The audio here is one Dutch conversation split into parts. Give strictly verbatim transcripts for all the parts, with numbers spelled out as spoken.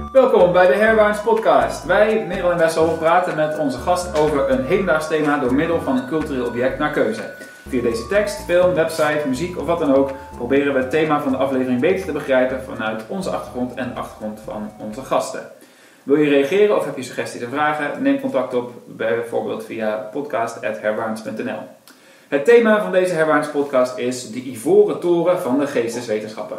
Welkom bij de Herwaarts podcast. Wij, Merel en Wessel, praten met onze gast over een hedendaags thema door middel van een cultureel object naar keuze. Via deze tekst, film, website, muziek of wat dan ook proberen we het thema van de aflevering beter te begrijpen vanuit onze achtergrond en de achtergrond van onze gasten. Wil je reageren of heb je suggesties en vragen? Neem contact op bijvoorbeeld via podcast apenstaartje herwaarts punt n l. Het thema van deze Herwaarts podcast is de ivoren toren van de geesteswetenschappen.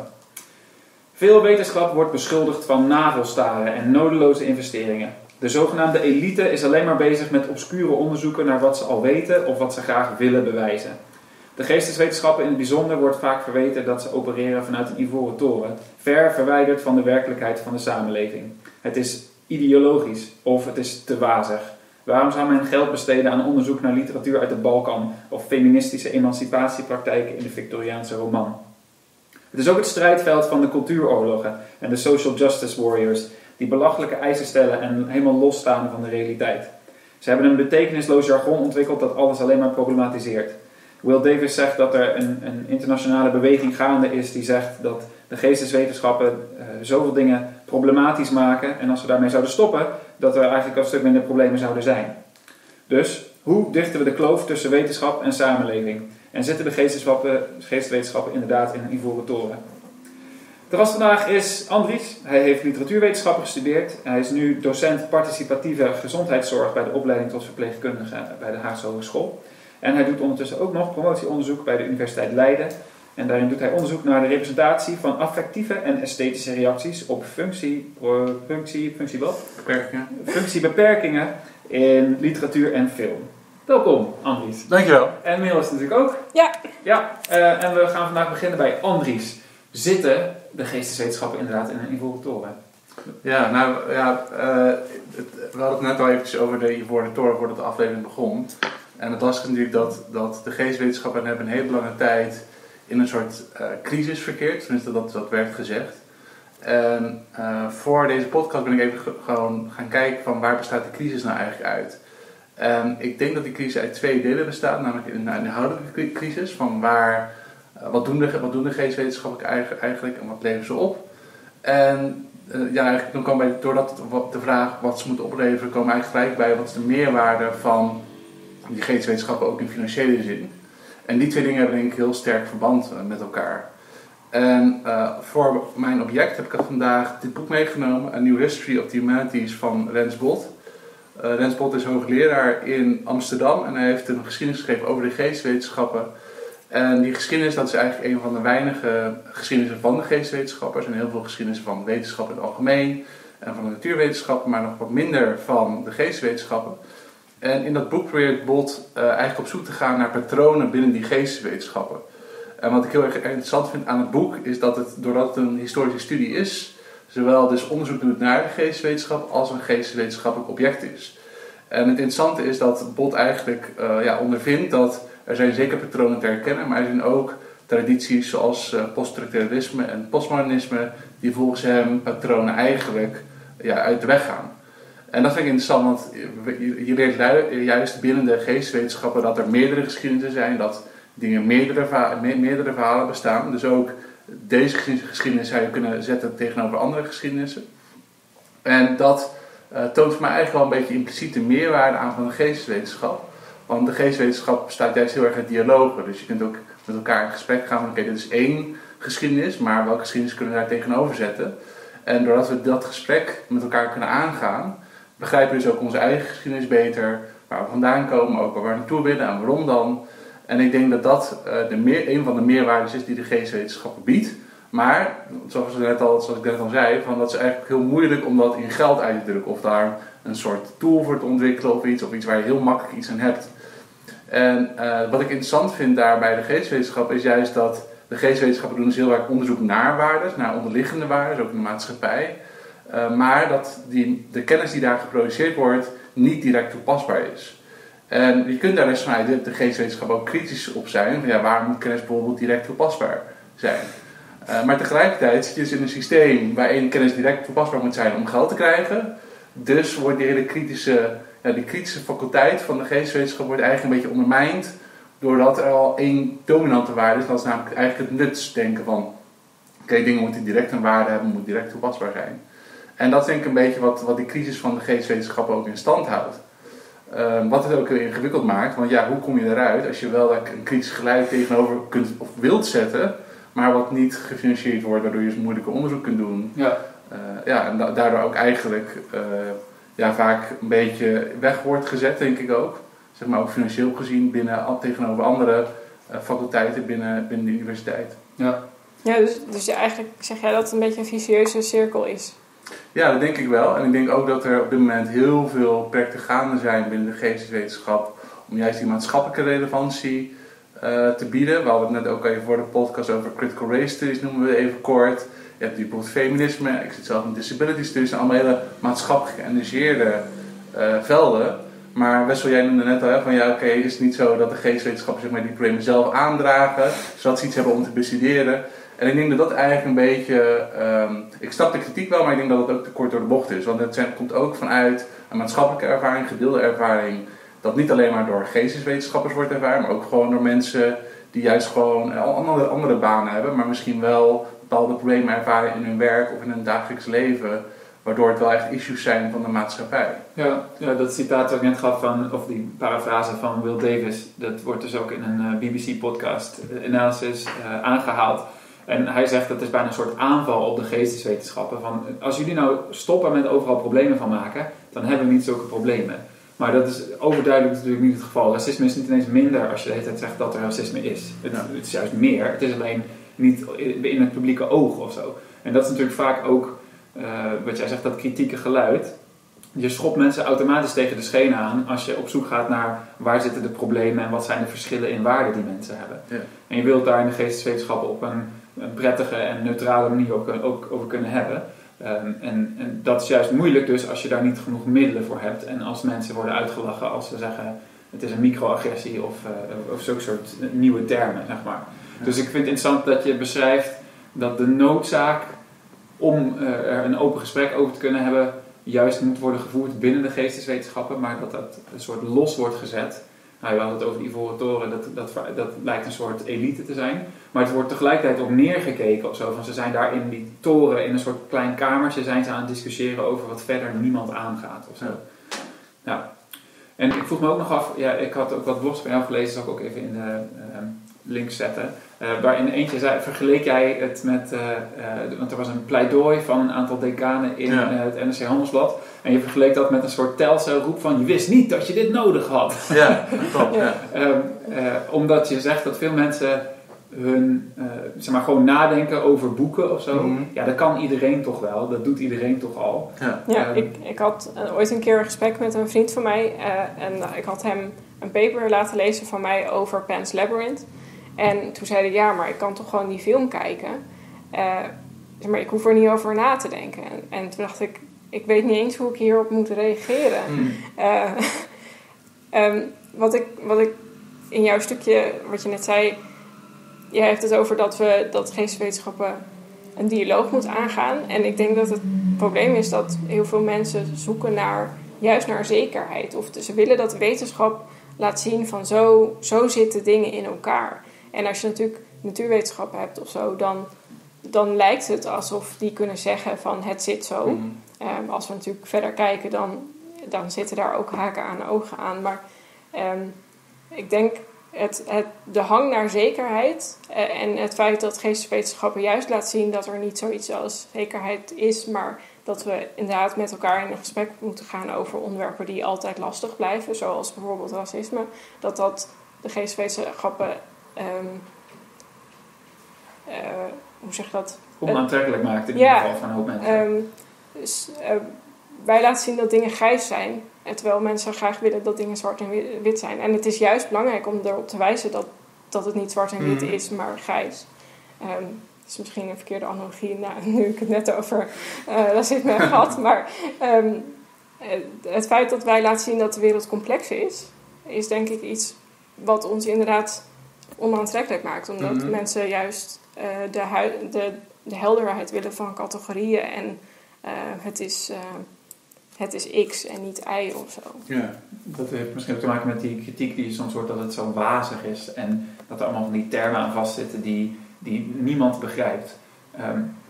Veel wetenschap wordt beschuldigd van navelstaren en nodeloze investeringen. De zogenaamde elite is alleen maar bezig met obscure onderzoeken naar wat ze al weten of wat ze graag willen bewijzen. De geesteswetenschappen in het bijzonder wordt vaak verweten dat ze opereren vanuit een ivoren toren, ver verwijderd van de werkelijkheid van de samenleving. Het is ideologisch of het is te wazig. Waarom zou men geld besteden aan onderzoek naar literatuur uit de Balkan of feministische emancipatiepraktijken in de Victoriaanse roman? Het is ook het strijdveld van de cultuuroorlogen en de social justice warriors die belachelijke eisen stellen en helemaal losstaan van de realiteit. Ze hebben een betekenisloos jargon ontwikkeld dat alles alleen maar problematiseert. Will Davis zegt dat er een, een internationale beweging gaande is die zegt dat de geesteswetenschappen uh, zoveel dingen problematisch maken en als we daarmee zouden stoppen, dat er eigenlijk een stuk minder problemen zouden zijn. Dus, hoe dichten we de kloof tussen wetenschap en samenleving? En zitten de geesteswetenschappen, geesteswetenschappen inderdaad in een ivoren toren? De gast vandaag is Andries. Hij heeft literatuurwetenschappen gestudeerd. Hij is nu docent participatieve gezondheidszorg bij de opleiding tot verpleegkundige bij de Haagse Hogeschool. En hij doet ondertussen ook nog promotieonderzoek bij de Universiteit Leiden. En daarin doet hij onderzoek naar de representatie van affectieve en esthetische reacties op functie, functie, functie wat? Beperkingen. Functiebeperkingen in literatuur en film. Welkom, Andries. Dankjewel. En Merel is natuurlijk ook. Ja. Ja, uh, en we gaan vandaag beginnen bij Andries. Zitten de geesteswetenschappen inderdaad in een ivoren toren? Ja, nou ja, uh, het, we hadden het net al eventjes over de ivoren toren voordat de aflevering begon. En het lastige natuurlijk dat, dat de geesteswetenschappen hebben een hele lange tijd in een soort uh, crisis verkeerd. Tenminste, dat, dat werd gezegd. En uh, voor deze podcast ben ik even ge- gewoon gaan kijken van waar bestaat de crisis nou eigenlijk uit. En ik denk dat die crisis uit twee delen bestaat, namelijk in de inhoudelijke crisis, van waar, uh, wat, doen de, wat doen de geesteswetenschappen eigenlijk en wat leveren ze op. En uh, ja, eigenlijk dan komen wij, doordat wat de vraag wat ze moeten opleveren, komen we eigenlijk gelijk bij wat is de meerwaarde van die geesteswetenschappen ook in financiële zin. En die twee dingen hebben denk ik heel sterk verband uh, met elkaar. En uh, voor mijn object heb ik vandaag dit boek meegenomen, A New History of the Humanities van Rens Bot. Uh, Rens Bot is hoogleraar in Amsterdam en hij heeft een geschiedenis geschreven over de geesteswetenschappen. En die geschiedenis, dat is eigenlijk een van de weinige geschiedenissen van de geesteswetenschappen. Er zijn heel veel geschiedenissen van wetenschap in het algemeen en van de natuurwetenschappen, maar nog wat minder van de geesteswetenschappen. En in dat boek probeert Bot uh, eigenlijk op zoek te gaan naar patronen binnen die geesteswetenschappen. En wat ik heel erg interessant vind aan het boek is dat het, doordat het een historische studie is, zowel dus onderzoek doet naar de geesteswetenschap als een geesteswetenschappelijk object is. En het interessante is dat Bot eigenlijk uh, ja, ondervindt dat er zijn zeker patronen te herkennen, maar er zijn ook tradities zoals uh, poststructuralisme en postmodernisme die volgens hem patronen eigenlijk ja, uit de weg gaan. En dat vind ik interessant, want je leert juist binnen de geesteswetenschappen dat er meerdere geschiedenissen zijn, dat dingen meerdere, meerdere verhalen bestaan. Dus ook deze geschiedenis zou je kunnen zetten tegenover andere geschiedenissen. En dat uh, toont voor mij eigenlijk wel een beetje impliciete meerwaarde aan van de geesteswetenschap. Want de geesteswetenschap bestaat juist heel erg uit dialogen. Dus je kunt ook met elkaar in gesprek gaan van oké, okay, dit is één geschiedenis, maar welke geschiedenis kunnen we daar tegenover zetten? En doordat we dat gesprek met elkaar kunnen aangaan, begrijpen we dus ook onze eigen geschiedenis beter, waar we vandaan komen, maar ook waar we naartoe willen en waarom dan. En ik denk dat dat uh, de meer, een van de meerwaardes is die de geesteswetenschappen biedt. Maar, zoals, we net al, zoals ik net al zei, van dat is eigenlijk heel moeilijk om dat in geld uit te drukken. Of daar een soort tool voor te ontwikkelen of iets, of iets waar je heel makkelijk iets aan hebt. En uh, wat ik interessant vind daar bij de geesteswetenschappen is juist dat de geesteswetenschappen doen dus heel erg onderzoek naar waardes, naar onderliggende waardes, ook in de maatschappij. Uh, maar dat die, de kennis die daar geproduceerd wordt niet direct toepasbaar is. En je kunt daar dus vanuit de, de geesteswetenschap ook kritisch op zijn. Van, ja, waarom moet kennis bijvoorbeeld direct toepasbaar zijn? Uh, maar tegelijkertijd zit je dus in een systeem waarin kennis direct toepasbaar moet zijn om geld te krijgen. Dus wordt die hele kritische, ja, die kritische faculteit van de geesteswetenschap wordt eigenlijk een beetje ondermijnd. Doordat er al één dominante waarde is. Dat is namelijk eigenlijk het nutsdenken van oké, okay, dingen moeten direct een waarde hebben, moeten direct toepasbaar zijn. En dat is denk ik een beetje wat, wat die crisis van de geesteswetenschappen ook in stand houdt. Uh, wat het ook heel ingewikkeld maakt, want ja, hoe kom je eruit als je wel een kritisch geluid tegenover kunt of wilt zetten, maar wat niet gefinancierd wordt, waardoor je dus moeilijke onderzoek kunt doen. Ja, uh, ja en da- daardoor ook eigenlijk uh, ja, vaak een beetje weg wordt gezet, denk ik ook. Zeg maar ook financieel gezien binnen, tegenover andere uh, faculteiten binnen, binnen de universiteit. Ja, ja dus, dus eigenlijk zeg jij dat het een beetje een vicieuze cirkel is. Ja, dat denk ik wel. En ik denk ook dat er op dit moment heel veel projecten gaande zijn binnen de geesteswetenschap om juist die maatschappelijke relevantie uh, te bieden. We hadden het net ook even voor de podcast over critical race studies, noemen we even kort. Je hebt bijvoorbeeld feminisme, ik zit zelf in disability studies, allemaal hele maatschappelijk geëngageerde uh, velden. Maar Wessel, jij noemde net al, hè, van ja, oké, okay, is het niet zo dat de geesteswetenschappers zeg maar, die problemen zelf aandragen, zodat ze iets hebben om te bestuderen. En ik denk dat dat eigenlijk een beetje, um, ik snap de kritiek wel, maar ik denk dat het ook te kort door de bocht is. Want het zijn, komt ook vanuit een maatschappelijke ervaring, gedeelde ervaring, dat niet alleen maar door geesteswetenschappers wordt ervaren, maar ook gewoon door mensen die juist gewoon andere, andere banen hebben, maar misschien wel bepaalde problemen ervaren in hun werk of in hun dagelijks leven, waardoor het wel echt issues zijn van de maatschappij. Ja, ja, dat citaat dat ik net gaf van, of die parafrase van Will Davis, dat wordt dus ook in een uh, B B C podcast uh, analysis uh, aangehaald. En hij zegt dat is bijna een soort aanval op de geesteswetenschappen. Van, als jullie nou stoppen met overal problemen van maken, dan hebben we niet zulke problemen. Maar dat is overduidelijk natuurlijk niet het geval. Racisme is niet ineens minder als je de hele tijd zegt dat er racisme is. Het, Ja. het is juist meer. Het is alleen niet in het publieke oog of zo. En dat is natuurlijk vaak ook, uh, wat jij zegt, dat kritieke geluid. Je schopt mensen automatisch tegen de schenen aan als je op zoek gaat naar waar zitten de problemen en wat zijn de verschillen in waarde die mensen hebben. Ja. En je wilt daar in de geesteswetenschappen op een, een prettige en neutrale manier ook, ook over kunnen hebben. Um, en, en dat is juist moeilijk dus als je daar niet genoeg middelen voor hebt en als mensen worden uitgelachen als ze zeggen het is een microagressie of, uh, of zulke soort nieuwe termen, zeg maar. Ja. Dus ik vind het interessant dat je beschrijft dat de noodzaak om uh, er een open gesprek over te kunnen hebben juist moet worden gevoerd binnen de geesteswetenschappen, maar dat dat een soort los wordt gezet. Nou, we hadden het over de Ivoren Toren, dat, dat, dat lijkt een soort elite te zijn. Maar het wordt tegelijkertijd ook neergekeken of zo. Van ze zijn daar in die toren, in een soort klein kamertje, zijn ze aan het discussiëren over wat verder niemand aangaat of zo. Ja. Ja. En ik vroeg me ook nog af, ja, ik had ook wat blogs van jou gelezen, zal ik ook even in de uh, links zetten. Uh, waarin eentje zei, vergeleek jij het met, uh, uh, want er was een pleidooi van een aantal decanen in ja. uh, het N R C Handelsblad. En je vergeleek dat met een soort telcelroep van je wist niet dat je dit nodig had. Ja, klopt. Ja. uh, uh, omdat je zegt dat veel mensen hun, uh, zeg maar, gewoon nadenken over boeken of zo. Mm-hmm. Ja, dat kan iedereen toch wel. Dat doet iedereen toch al. Ja, ja um, ik, ik had uh, ooit een keer een gesprek met een vriend van mij. Uh, en uh, ik had hem een paper laten lezen van mij over Pan's Labyrinth. En toen zei hij, ja, maar ik kan toch gewoon die film kijken. Uh, zeg maar ik hoef er niet over na te denken. En, en toen dacht ik, ik weet niet eens hoe ik hierop moet reageren. Mm. Uh, um, wat, ik, wat ik in jouw stukje, wat je net zei, jij hebt het over dat we dat geesteswetenschappen een dialoog moet aangaan. En ik denk dat het probleem is dat heel veel mensen zoeken naar, juist naar zekerheid. Of ze willen dat de wetenschap laat zien van zo, zo zitten dingen in elkaar. En als je natuurlijk natuurwetenschappen hebt of zo, dan, dan lijkt het alsof die kunnen zeggen van het zit zo. Mm-hmm. Um, als we natuurlijk verder kijken, dan, dan zitten daar ook haken aan ogen aan. Maar um, ik denk het, het, de hang naar zekerheid uh, en het feit dat geesteswetenschappen juist laat zien dat er niet zoiets als zekerheid is, maar dat we inderdaad met elkaar in een gesprek moeten gaan over onderwerpen die altijd lastig blijven, zoals bijvoorbeeld racisme, dat dat de geesteswetenschappen um, uh, hoe zeg je dat? onaantrekkelijk maakt in ja, ieder geval van een hoop mensen. Um, dus, uh, wij laten zien dat dingen grijs zijn, terwijl mensen graag willen dat dingen zwart en wit zijn. En het is juist belangrijk om erop te wijzen dat, dat het niet zwart en wit mm. is, maar grijs. Um, dat is misschien een verkeerde analogie, nou, nu ik het net over uh, racisme heb gehad. Maar um, het feit dat wij laten zien dat de wereld complex is, is denk ik iets wat ons inderdaad onaantrekkelijk maakt. Omdat mm-hmm. mensen juist uh, de, hu- de, de helderheid willen van categorieën. En uh, het is... Uh, het is X en niet Y of zo. Ja, dat heeft misschien ook te maken met die kritiek die soms wordt dat het zo wazig is. En dat er allemaal van die termen aan vastzitten die, die niemand begrijpt. Um,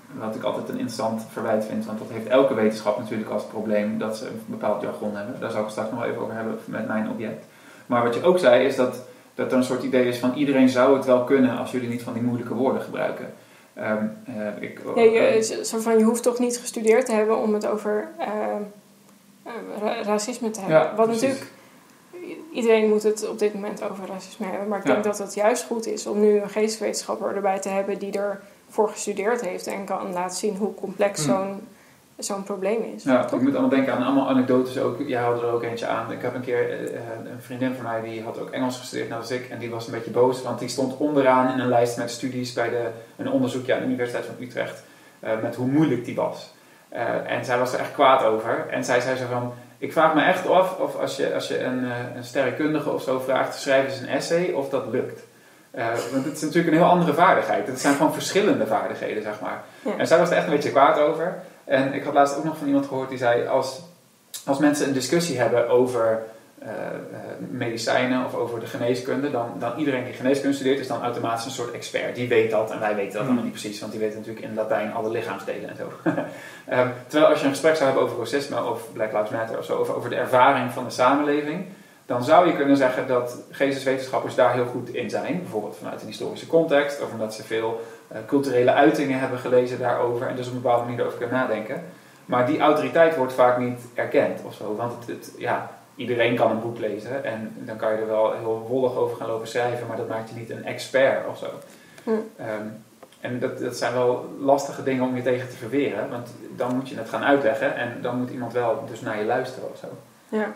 wat ik altijd een interessant verwijt vind, want dat heeft elke wetenschap natuurlijk als probleem dat ze een bepaald jargon hebben. Daar zal ik het straks nog wel even over hebben met mijn object. Maar wat je ook zei is dat, dat er een soort idee is van iedereen zou het wel kunnen als jullie niet van die moeilijke woorden gebruiken. Um, uh, ik, ja, je, zo van, je hoeft toch niet gestudeerd te hebben om het over uh, uh, ra- racisme te hebben. Ja, Wat precies. natuurlijk, iedereen moet het op dit moment over racisme hebben. Maar ik Ja. denk dat het juist goed is om nu een geesteswetenschapper erbij te hebben die ervoor gestudeerd heeft en kan laten zien hoe complex Hmm. zo'n, zo'n probleem is. Ja, Toch? ik moet allemaal denken aan allemaal anekdotes ook. Jij haalde er ook eentje aan. Ik heb een keer uh, een vriendin van mij die had ook Engels gestudeerd net als ik. En die was een beetje boos, want die stond onderaan in een lijst met studies bij de, een onderzoekje aan de Universiteit van Utrecht. Uh, met hoe moeilijk die was. Uh, en zij was er echt kwaad over. En zij zei zo van, ik vraag me echt af of als je, als je een, uh, een sterrenkundige of zo vraagt, schrijf eens een essay of dat lukt. Uh, want het is natuurlijk een heel andere vaardigheid. Het zijn gewoon verschillende vaardigheden, zeg maar. Ja. En zij was er echt een beetje kwaad over. En ik had laatst ook nog van iemand gehoord die zei, als, als mensen een discussie hebben over uh, uh, medicijnen of over de geneeskunde, dan, dan iedereen die geneeskunde studeert is dan automatisch een soort expert. Die weet dat en wij weten dat allemaal niet precies, want die weten natuurlijk in Latijn alle lichaamsdelen en zo. um, terwijl als je een gesprek zou hebben over racisme of Black Lives Matter of zo, over, over de ervaring van de samenleving, dan zou je kunnen zeggen dat geesteswetenschappers daar heel goed in zijn. Bijvoorbeeld vanuit een historische context, of omdat ze veel uh, culturele uitingen hebben gelezen daarover en dus op een bepaalde manier erover kunnen nadenken. Maar die autoriteit wordt vaak niet erkend of zo, want het, het, ja, iedereen kan een boek lezen en dan kan je er wel heel wollig over gaan lopen schrijven, maar dat maakt je niet een expert of zo. Hm. Um, en dat, dat zijn wel lastige dingen om je tegen te verweren, want dan moet je het gaan uitleggen en dan moet iemand wel dus naar je luisteren of zo. Ja.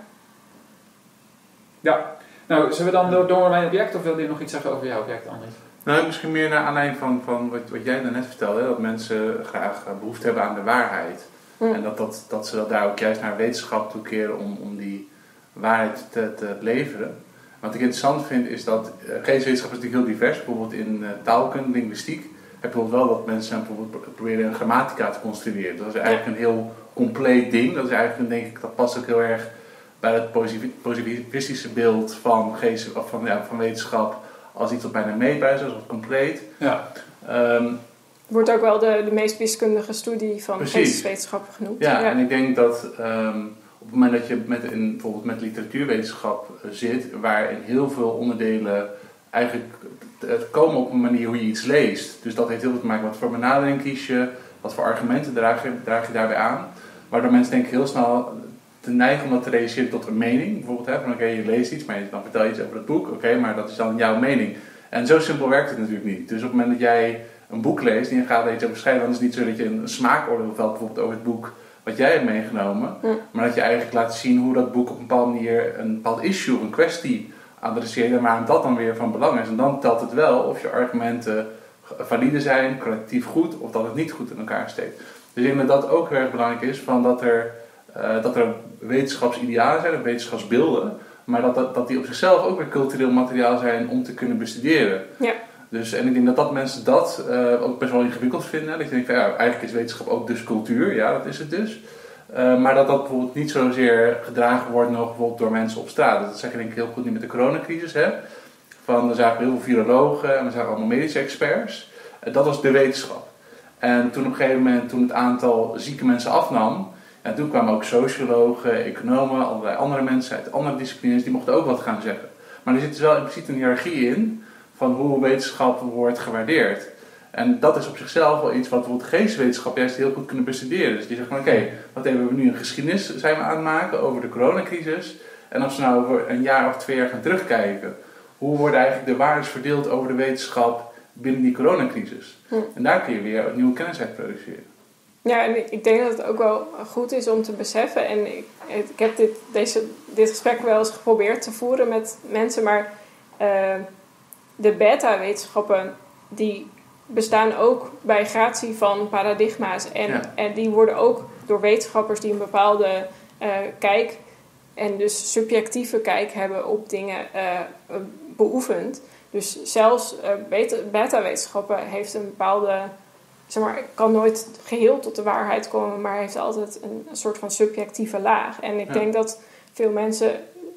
Ja, nou, zullen we dan door, door mijn object of wilde je nog iets zeggen over jouw object, Andries? Nou, misschien meer naar aanleiding van, van wat, wat jij daarnet vertelde, hè, dat mensen graag behoefte hebben aan de waarheid. Mm. En dat, dat, dat ze dat daar ook juist naar wetenschap toekeren om, om die waarheid te, te leveren. Wat ik interessant vind is dat uh, geesteswetenschap is natuurlijk heel divers. Bijvoorbeeld in uh, taalkunde, linguïstiek, heb je bijvoorbeeld wel dat mensen bijvoorbeeld proberen een grammatica te construeren. Dat is eigenlijk een heel compleet ding. Dat is eigenlijk, denk ik, dat past ook heel erg bij het positivistische beeld van, geest, of van, ja, van wetenschap als iets wat bijna meetbaar is, als wat compleet. Ja. Um, Wordt ook wel de, de meest wiskundige studie van Precies. geesteswetenschappen genoemd. ja, Ja. en ik denk dat um, op het moment dat je met, in, bijvoorbeeld met literatuurwetenschap uh, zit, waarin heel veel onderdelen eigenlijk uh, komen op een manier hoe je iets leest. Dus dat heeft heel veel te maken met wat voor benadering kies je, wat voor argumenten draag je, draag je daarbij aan. Waardoor mensen denk ik heel snel te neigen om dat te realiseren tot een mening. Bijvoorbeeld, hè, van oké, okay, je leest iets, maar dan vertel je iets over het boek. Oké, okay, maar dat is dan jouw mening. En zo simpel werkt het natuurlijk niet. Dus op het moment dat jij een boek leest en je gaat er iets over schrijven, dan is het niet zo dat je een smaakoordeel velt bijvoorbeeld over het boek wat jij hebt meegenomen. Ja. Maar dat je eigenlijk laat zien hoe dat boek op een bepaalde manier een bepaald issue, een kwestie adresseert en waarom dat dan weer van belang is. En dan telt het wel of je argumenten valide zijn, kwalitatief goed, of dat het niet goed in elkaar steekt. Dus ik denk dat dat ook heel erg belangrijk is, van dat er Uh, dat er wetenschapsidealen zijn, of wetenschapsbeelden, maar dat, dat, dat die op zichzelf ook weer cultureel materiaal zijn om te kunnen bestuderen. Ja. Dus, en ik denk dat, dat mensen dat uh, ook best wel ingewikkeld vinden. Dat je denkt van ja, eigenlijk is wetenschap ook dus cultuur, ja dat is het dus. Uh, maar dat dat bijvoorbeeld niet zozeer gedragen wordt nog bijvoorbeeld door mensen op straat. Dat zeg je denk ik heel goed nu met de coronacrisis. Hè? Van, er zagen we heel veel virologen en we zagen allemaal medische experts. Uh, dat was de wetenschap. En toen op een gegeven moment, toen het aantal zieke mensen afnam, en toen kwamen ook sociologen, economen, allerlei andere mensen uit andere disciplines, die mochten ook wat gaan zeggen. Maar er zit dus wel impliciet een hiërarchie in van hoe wetenschap wordt gewaardeerd. En dat is op zichzelf wel iets wat bijvoorbeeld geesteswetenschap juist heel goed kunnen bestuderen. Dus die zeggen van oké, okay, wat hebben we nu een geschiedenis zijn we aan het maken over de coronacrisis. En als we nou over een jaar of twee jaar gaan terugkijken, hoe worden eigenlijk de waardes verdeeld over de wetenschap binnen die coronacrisis. Hm. En daar kun je weer nieuwe kennis uit produceren. Ja, en ik denk dat het ook wel goed is om te beseffen. En ik, ik heb dit, deze, dit gesprek wel eens geprobeerd te voeren met mensen. Maar uh, de beta-wetenschappen die bestaan ook bij gratie van paradigma's. En, ja. en die worden ook door wetenschappers die een bepaalde uh, kijk en dus subjectieve kijk hebben op dingen uh, beoefend. Dus zelfs uh, beta, beta-wetenschappen heeft een bepaalde, zeg maar, kan nooit geheel tot de waarheid komen, maar heeft altijd een, een soort van subjectieve laag. En ik ja. denk dat veel mensen,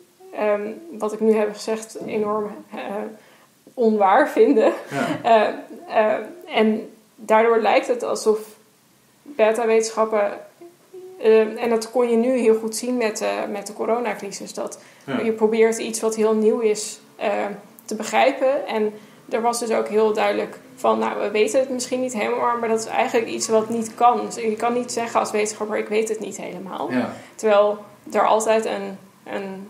um, wat ik nu heb gezegd, enorm uh, onwaar vinden. Ja. Uh, uh, en daardoor lijkt het alsof beta-wetenschappen... Uh, en dat kon je nu heel goed zien met, uh, met de coronacrisis. Dat ja. je probeert iets wat heel nieuw is uh, te begrijpen. En er was dus ook heel duidelijk van... nou, we weten het misschien niet helemaal... maar dat is eigenlijk iets wat niet kan. Dus je kan niet zeggen als wetenschapper... ik weet het niet helemaal. Ja. Terwijl er altijd een, een,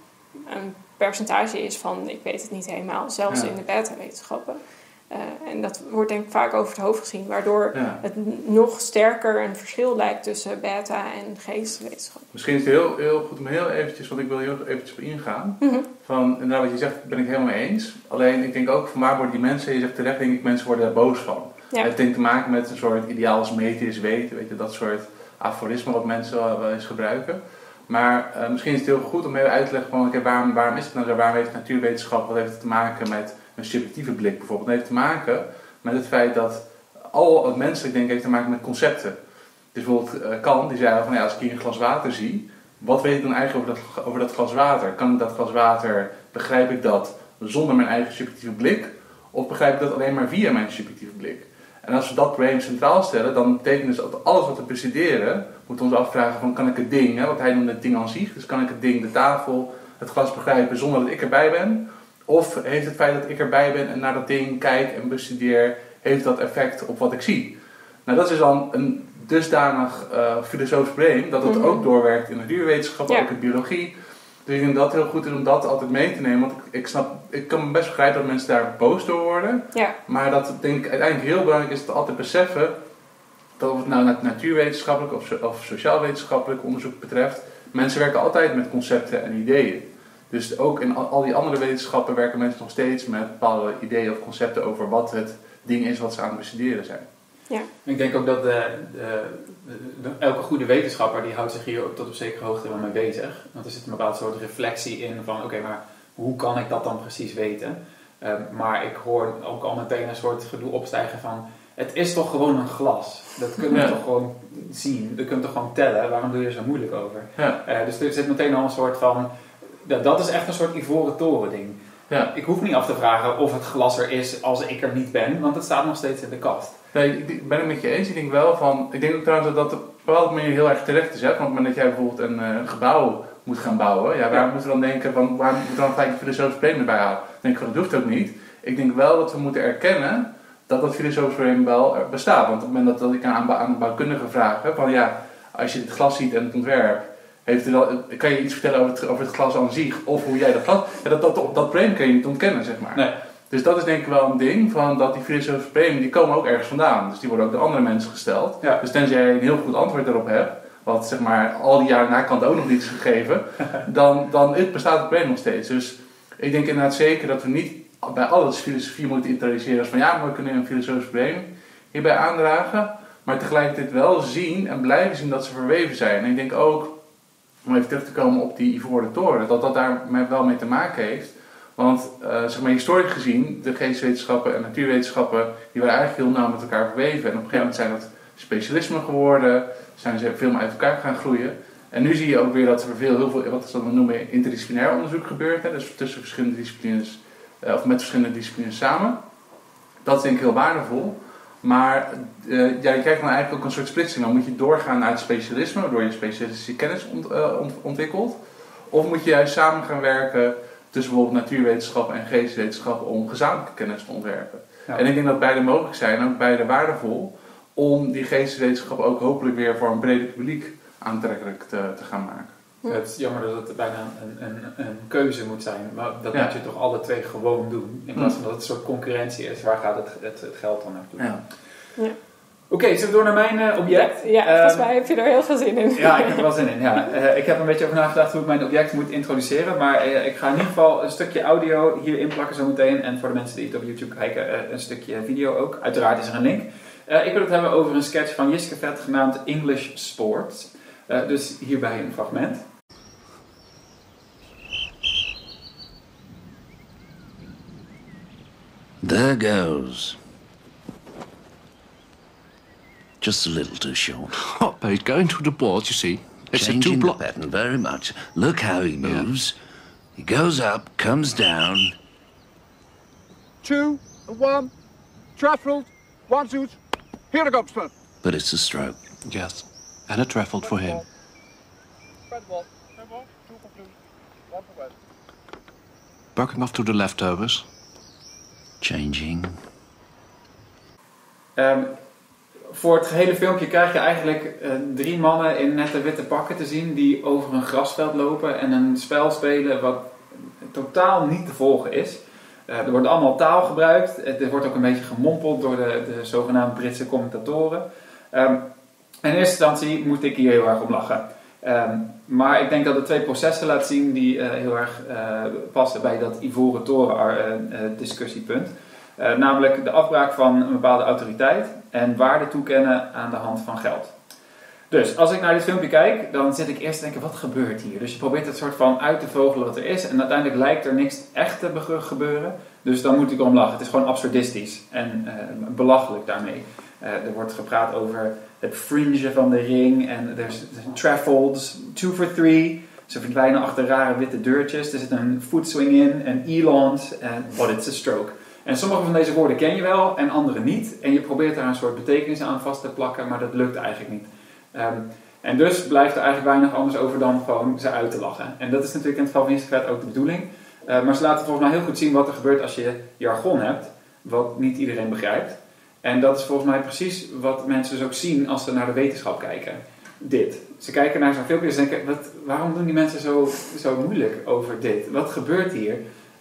een percentage is van... ik weet het niet helemaal. Zelfs ja. in de beta-wetenschappen. Uh, en dat wordt denk ik vaak over het hoofd gezien... waardoor ja. het nog sterker een verschil lijkt tussen beta- en geesteswetenschap. Misschien is het heel, heel goed om heel eventjes... want ik wil heel eventjes op ingaan. Mm-hmm. Van, inderdaad, wat je zegt, ben ik helemaal mee eens. Alleen, ik denk ook, van waar worden die mensen... je zegt terecht, denk ik, mensen worden daar boos van. Ja. Het heeft te maken met een soort ideaal als meten is weten. Weet je, dat soort aforismen wat mensen wel, wel eens gebruiken. Maar uh, misschien is het heel goed om even uit te leggen... van, okay, waarom, waarom is het nou zo? Waarom heeft natuurwetenschap... wat heeft het te maken met... een subjectieve blik bijvoorbeeld. Dat heeft te maken met het feit dat al het menselijk denken heeft te maken met concepten. Dus bijvoorbeeld uh, Kant, die zei van ja, als ik hier een glas water zie, wat weet ik dan eigenlijk over dat, over dat glas water? Kan ik dat glas water, begrijp ik dat zonder mijn eigen subjectieve blik? Of begrijp ik dat alleen maar via mijn subjectieve blik? En als we dat probleem centraal stellen, dan betekent dus dat alles wat we bestuderen, moeten we ons afvragen van kan ik het ding, hè, wat hij noemde het ding aan zich, dus kan ik het ding, de tafel, het glas begrijpen zonder dat ik erbij ben? Of heeft het feit dat ik erbij ben en naar dat ding kijk en bestudeer, heeft dat effect op wat ik zie? Nou, dat is dan een dusdanig uh, filosofisch probleem dat het mm-hmm. ook doorwerkt in de natuurwetenschap, ja. ook in biologie. Dus ik denk dat het heel goed is om dat altijd mee te nemen. Want ik, ik, snap, ik kan best begrijpen dat mensen daar boos door worden. Ja. Maar dat denk ik uiteindelijk heel belangrijk is te altijd beseffen dat of het nou natuurwetenschappelijk of, of sociaal-wetenschappelijk onderzoek betreft, mensen werken altijd met concepten en ideeën. Dus ook in al die andere wetenschappen werken mensen nog steeds met bepaalde ideeën of concepten over wat het ding is wat ze aan het bestuderen zijn. Ja. Ik denk ook dat de, de, de, de, elke goede wetenschapper die houdt zich hier ook tot op zekere hoogte wel mee bezig. Want er zit een bepaald soort reflectie in van oké, okay, maar hoe kan ik dat dan precies weten? Um, maar ik hoor ook al meteen een soort gedoe opstijgen van het is toch gewoon een glas. Dat kun je ja. toch gewoon zien. Dat kun je toch gewoon tellen. Waarom doe je er zo moeilijk over? Ja. Uh, dus er zit meteen al een soort van ja, dat is echt een soort ivoren toren ding. Ja. Ik hoef niet af te vragen of het glas er is als ik er niet ben, want het staat nog steeds in de kast. Nee, ik ben het met je eens. Ik denk wel van, ik denk ook trouwens dat het op een bepaalde manier heel erg terecht is. Hè? Want op het moment dat jij bijvoorbeeld een uh, gebouw moet gaan bouwen, ja, waar ja. moeten we dan denken van, waar moeten we dan gelijk een filosofisch probleem erbij halen? Dan denk ik van, dat hoeft ook niet. Ik denk wel dat we moeten erkennen dat dat filosofisch probleem wel bestaat. Want op het moment dat, dat ik aan, aan de bouwkundige vraag, hè, van ja, als je het glas ziet en het ontwerp, heeft er al, kan je iets vertellen over het, over het glas aan zich of hoe jij dat glas... Ja, dat, dat, dat, dat probleem kun je niet ontkennen, zeg maar. Nee. Dus dat is denk ik wel een ding, van dat die filosofische problemen, die komen ook ergens vandaan. Dus die worden ook door andere mensen gesteld. Ja. Dus tenzij je een heel goed antwoord erop hebt, wat zeg maar al die jaren na kant ook nog niet is gegeven, dan, dan bestaat het probleem nog steeds. Dus ik denk inderdaad zeker dat we niet bij alles filosofie moeten introduceren als van ja, maar we kunnen een filosofisch probleem hierbij aandragen, maar tegelijkertijd wel zien en blijven zien dat ze verweven zijn. En ik denk ook, om even terug te komen op die ivoren toren, dat dat daar wel mee te maken heeft. Want uh, zeg maar historisch gezien, de geesteswetenschappen en natuurwetenschappen, die waren eigenlijk heel nauw met elkaar verweven. En op een gegeven moment zijn dat specialismen geworden, zijn ze veel meer uit elkaar gaan groeien. En nu zie je ook weer dat er veel, heel veel, wat we dan noemen, interdisciplinair onderzoek gebeurt. Hè? Dus tussen verschillende disciplines, uh, of met verschillende disciplines samen. Dat is denk ik heel waardevol. Maar uh, ja, je krijgt dan eigenlijk ook een soort splitsing. Dan moet je doorgaan naar het specialisme, waardoor je specialistische kennis ont, uh, ont, ontwikkelt. Of moet je juist samen gaan werken tussen bijvoorbeeld natuurwetenschappen en geesteswetenschappen om gezamenlijke kennis te ontwerpen. Ja. En ik denk dat beide mogelijk zijn, ook beide waardevol, om die geesteswetenschappen ook hopelijk weer voor een breder publiek aantrekkelijk te, te gaan maken. Ja. Het is jammer dat het bijna een, een, een keuze moet zijn, maar dat ja. moet je toch alle twee gewoon doen. In plaats van dat het een soort concurrentie is, waar gaat het, het, het geld dan naartoe? Ja. Ja. Oké, okay, zullen we door naar mijn uh, object? Ja, ja um, volgens mij heb je er heel veel zin in. Ja, ik heb er wel zin in. Ja. Uh, ik heb een beetje over nagedacht hoe ik mijn object moet introduceren, maar uh, ik ga in ieder geval een stukje audio hierin plakken zo meteen. En voor de mensen die het op YouTube kijken, uh, een stukje video ook. Uiteraard is er een link. Uh, ik wil het hebben over een sketch van Jiske Vet genaamd English Sports. Uh, dus hierbij een fragment. There goes. Just a little too short. Oh, but he's going to the board, you see. It's Changing a two block the pattern very much. Look how he moves. Yeah. He goes up, comes down. Two, one, Trafford, one, two. Here it comes, man. but it's a stroke. Yes. And it travelled for him. Working off to the leftovers. Changing. Um, voor het gehele filmpje krijg je eigenlijk uh, drie mannen in nette witte pakken te zien die over een grasveld lopen en een spel spelen wat totaal niet te volgen is. Uh, er wordt allemaal taal gebruikt. Er wordt ook een beetje gemompeld door de, de zogenaamde Britse commentatoren. Um, in eerste instantie moet ik hier heel erg om lachen. Um, maar ik denk dat het twee processen laat zien die uh, heel erg uh, passen bij dat Ivoren Toren uh, uh, discussiepunt. Uh, namelijk de afbraak van een bepaalde autoriteit en waarde toekennen aan de hand van geld. Dus als ik naar dit filmpje kijk, dan zit ik eerst te denken, wat gebeurt hier? Dus je probeert het soort van uit te vogelen wat er is en uiteindelijk lijkt er niks echt te gebeuren. Dus dan moet ik erom lachen. Het is gewoon absurdistisch en uh, belachelijk daarmee. Uh, er wordt gepraat over het fringe van de ring en er zijn trafolds, two for three. Ze verdwijnen achter rare witte deurtjes. Er zit een footswing in, een elons en but it's a stroke. En sommige van deze woorden ken je wel en andere niet. En je probeert daar een soort betekenis aan vast te plakken, maar dat lukt eigenlijk niet. Um, en dus blijft er eigenlijk weinig anders over dan gewoon ze uit te lachen. En dat is natuurlijk in het geval van Instagram ook de bedoeling. Uh, maar ze laten volgens mij heel goed zien wat er gebeurt als je jargon hebt, wat niet iedereen begrijpt. En dat is volgens mij precies wat mensen dus ook zien als ze naar de wetenschap kijken. Dit. Ze kijken naar zo'n filmpje en ze denken, wat, waarom doen die mensen zo, zo moeilijk over dit? Wat gebeurt hier?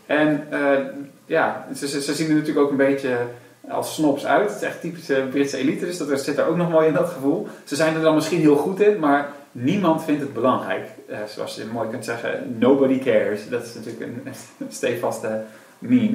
En uh, ja, ze, ze, ze zien er natuurlijk ook een beetje als snobs uit. Het is echt typische Britse elite, dus dat zit er ook nog mooi in dat gevoel. Ze zijn er dan misschien heel goed in, maar niemand vindt het belangrijk. Uh, zoals je mooi kunt zeggen, nobody cares. Dat is natuurlijk een, een stevaste meme.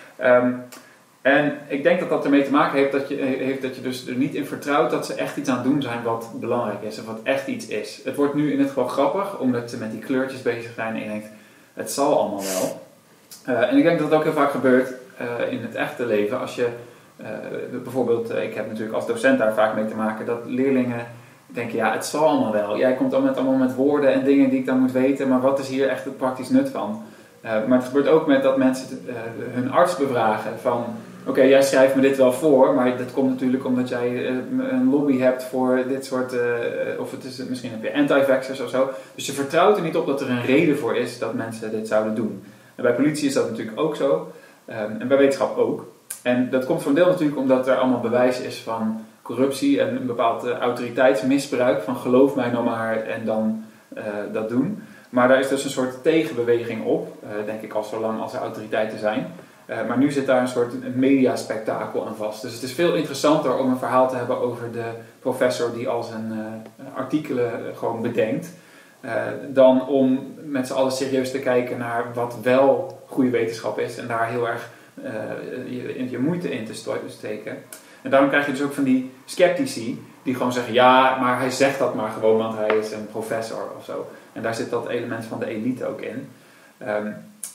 Um, en ik denk dat dat ermee te maken heeft dat, je, heeft dat je dus er niet in vertrouwt dat ze echt iets aan het doen zijn wat belangrijk is. Of wat echt iets is. Het wordt nu in het geval grappig, omdat ze met die kleurtjes bezig zijn en je denkt, het zal allemaal wel. Uh, en ik denk dat het ook heel vaak gebeurt uh, in het echte leven. Als je uh, bijvoorbeeld, uh, ik heb natuurlijk als docent daar vaak mee te maken, dat leerlingen denken, ja, het zal allemaal wel. Jij komt dan met, allemaal met woorden en dingen die ik dan moet weten, maar wat is hier echt het praktisch nut van? Uh, maar het gebeurt ook met dat mensen uh, hun arts bevragen van, oké, okay, jij schrijft me dit wel voor, maar dat komt natuurlijk omdat jij uh, een lobby hebt voor dit soort, uh, of het is, misschien heb je anti-vaxxers of zo. Dus je vertrouwt er niet op dat er een reden voor is dat mensen dit zouden doen. En bij politie is dat natuurlijk ook zo. Um, en bij wetenschap ook. En dat komt voor een deel natuurlijk omdat er allemaal bewijs is van corruptie en een bepaald uh, autoriteitsmisbruik. Van geloof mij nou maar en dan uh, dat doen. Maar daar is dus een soort tegenbeweging op. Uh, denk ik al zolang als er autoriteiten zijn. Uh, maar nu zit daar een soort mediaspectakel aan vast. Dus het is veel interessanter om een verhaal te hebben over de professor die al zijn uh, artikelen gewoon bedenkt. Uh, dan om met z'n allen serieus te kijken naar wat wel goede wetenschap is en daar heel erg uh, je, je moeite in te steken. En daarom krijg je dus ook van die sceptici die gewoon zeggen, ja, maar hij zegt dat maar gewoon, want hij is een professor of zo. En daar zit dat element van de elite ook in. Um,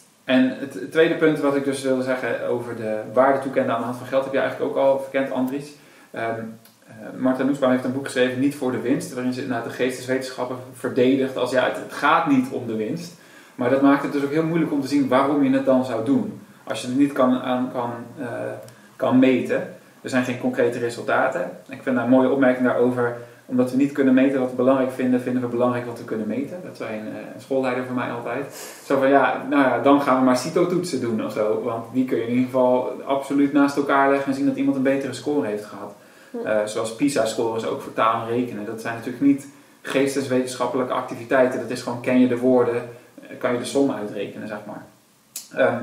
en het, het tweede punt wat ik dus wilde zeggen over de waarde toekennen aan de hand van geld, heb je eigenlijk ook al verkend, Andries. Um, Uh, Martha Nussbaum heeft een boek geschreven, Niet voor de winst, waarin ze inderdaad de geesteswetenschappen verdedigt als ja, het, het gaat niet om de winst. Maar dat maakt het dus ook heel moeilijk om te zien waarom je het dan zou doen. Als je het niet kan, aan, kan, uh, kan meten. Er zijn geen concrete resultaten. Ik vind daar een mooie opmerking daarover. Omdat we niet kunnen meten wat we belangrijk vinden, vinden we belangrijk wat we kunnen meten. Dat zei een, een schoolleider van mij altijd. Zo van ja, nou ja, dan gaan we maar CITO-toetsen doen of zo. Want die kun je in ieder geval absoluut naast elkaar leggen en zien dat iemand een betere score heeft gehad. Uh, zoals PISA-scores ook voor taal en rekenen. Dat zijn natuurlijk niet geesteswetenschappelijke activiteiten. Dat is gewoon, ken je de woorden, kan je de som uitrekenen, zeg maar. Um,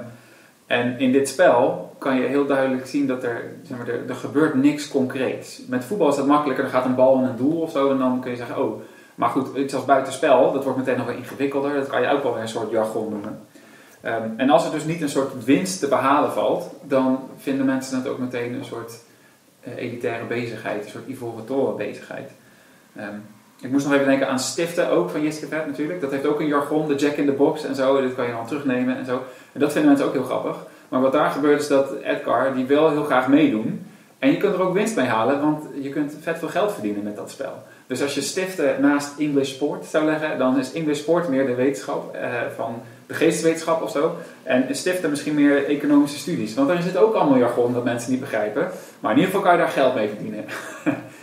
en in dit spel kan je heel duidelijk zien dat er, zeg maar, er, er gebeurt niks concreets. Met voetbal is dat makkelijker, er gaat een bal in een doel of zo en dan kun je zeggen, oh, maar goed, iets als buitenspel, dat wordt meteen nog wel ingewikkelder. Dat kan je ook wel weer een soort jargon noemen. Um, en als er dus niet een soort winst te behalen valt, dan vinden mensen het ook meteen een soort Uh, elitaire bezigheid, een soort Ivoren Toren bezigheid. Um, ik moest nog even denken aan stiften ook van Jiske Vet natuurlijk. Dat heeft ook een jargon, de Jack in the Box en zo. Dat kan je dan terugnemen en zo. En dat vinden mensen ook heel grappig. Maar wat daar gebeurt is dat Edgar, die wil heel graag meedoen. En je kunt er ook winst mee halen, want je kunt vet veel geld verdienen met dat spel. Dus als je stiften naast English Sport zou leggen, dan is English Sport meer de wetenschap uh, van de geesteswetenschap of zo. En stiften misschien meer economische studies. Want daar zit ook allemaal jargon dat mensen niet begrijpen. Maar in ieder geval kan je daar geld mee verdienen.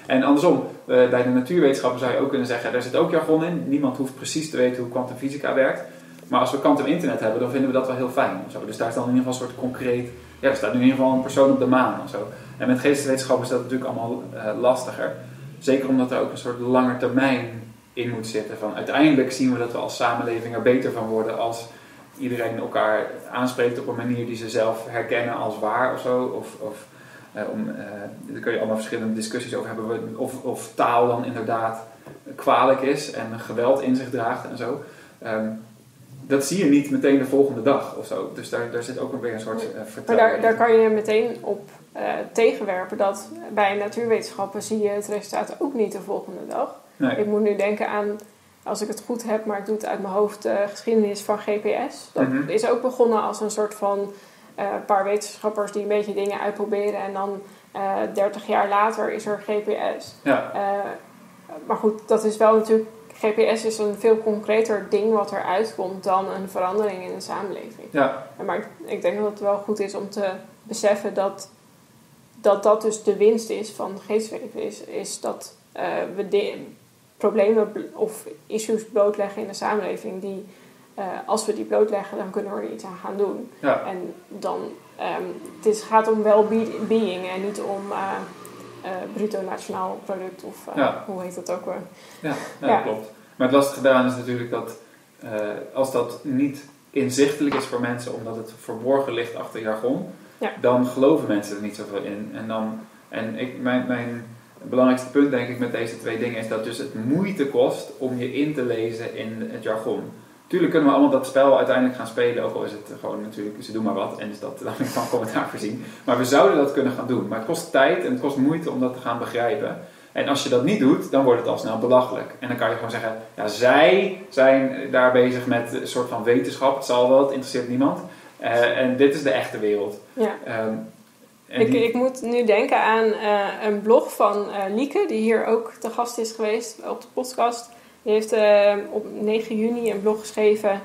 En andersom, uh, bij de natuurwetenschappen zou je ook kunnen zeggen, daar zit ook jargon in. Niemand hoeft precies te weten hoe kwantumfysica werkt. Maar als we quantum internet hebben, dan vinden we dat wel heel fijn. Zo. Dus daar is dan in ieder geval een soort concreet... Ja, er staat in ieder geval een persoon op de maan of zo. En met geesteswetenschap is dat natuurlijk allemaal uh, lastiger. Zeker omdat er ook een soort langetermijn in moet zitten. Van uiteindelijk zien we dat we als samenleving er beter van worden als iedereen elkaar aanspreekt op een manier die ze zelf herkennen als waar of zo. Of, of uh, om, uh, daar kun je allemaal verschillende discussies over hebben. Of, of taal dan inderdaad kwalijk is en geweld in zich draagt en zo. Um, dat zie je niet meteen de volgende dag of zo. Dus daar, daar zit ook weer een soort uh, vertrouwen. Maar daar, daar kan je meteen op uh, tegenwerpen dat bij natuurwetenschappen zie je het resultaat ook niet de volgende dag. Nee. Ik moet nu denken aan, als ik het goed heb, maar ik doe het uit mijn hoofd, de geschiedenis van G P S. Dat Mm-hmm. is ook begonnen als een soort van uh, paar wetenschappers die een beetje dingen uitproberen. En dan uh, dertig jaar later is er G P S. Ja. Uh, maar goed, dat is wel natuurlijk... G P S is een veel concreter ding wat eruit komt dan een verandering in de samenleving. Ja. Maar ik, ik denk dat het wel goed is om te beseffen dat dat, dat dus de winst is van geesteswetenschap. Is, is dat uh, we de, problemen of issues blootleggen in de samenleving die, uh, als we die blootleggen, dan kunnen we er iets aan gaan doen. Ja. En dan, um, het is, gaat om well-being en niet om... Uh, Uh, bruto nationaal product of uh, ja. hoe heet dat ook weer? Ja, ja, ja. dat klopt. Maar het lastige daaraan is natuurlijk dat uh, als dat niet inzichtelijk is voor mensen omdat het verborgen ligt achter jargon, ja. dan geloven mensen er niet zoveel in. En, dan, en ik, mijn, mijn belangrijkste punt denk ik met deze twee dingen is dat dus het moeite kost om je in te lezen in het jargon. Tuurlijk kunnen we allemaal dat spel uiteindelijk gaan spelen, ook al is het gewoon natuurlijk, ze doen maar wat en is dat dan weer van commentaar voorzien. Maar we zouden dat kunnen gaan doen. Maar het kost tijd en het kost moeite om dat te gaan begrijpen. En als je dat niet doet, dan wordt het al snel belachelijk. En dan kan je gewoon zeggen, ja, zij zijn daar bezig met een soort van wetenschap, het zal wel, het interesseert niemand. Uh, en dit is de echte wereld. Ja. Um, en ik, die... ik moet nu denken aan uh, een blog van uh, Lieke, die hier ook te gast is geweest op de podcast. Die heeft uh, op negen juni een blog geschreven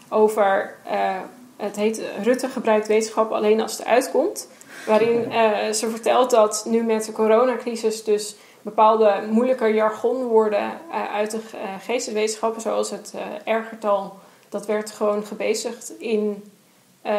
over, uh, het heet Rutte gebruikt wetenschap alleen als het uitkomt. Waarin uh, ze vertelt dat nu met de coronacrisis dus bepaalde moeilijke jargonwoorden uh, uit de uh, geesteswetenschappen, zoals het uh, R-getal, dat werd gewoon gebezigd in, uh,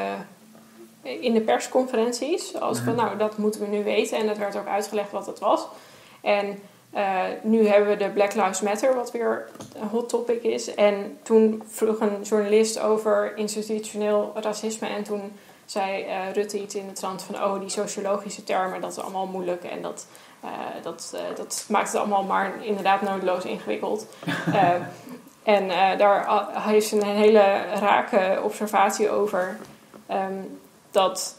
in de persconferenties. Als van, nou, dat moeten we nu weten. En dat werd ook uitgelegd wat het was. En Uh, nu hebben we de Black Lives Matter, wat weer een hot topic is. En toen vroeg een journalist over institutioneel racisme. En toen zei uh, Rutte iets in de trant van... oh, die sociologische termen, dat is allemaal moeilijk. En dat, uh, dat, uh, dat maakt het allemaal maar inderdaad noodloos ingewikkeld. uh, en uh, daar heeft ze een hele rake observatie over. Um, dat...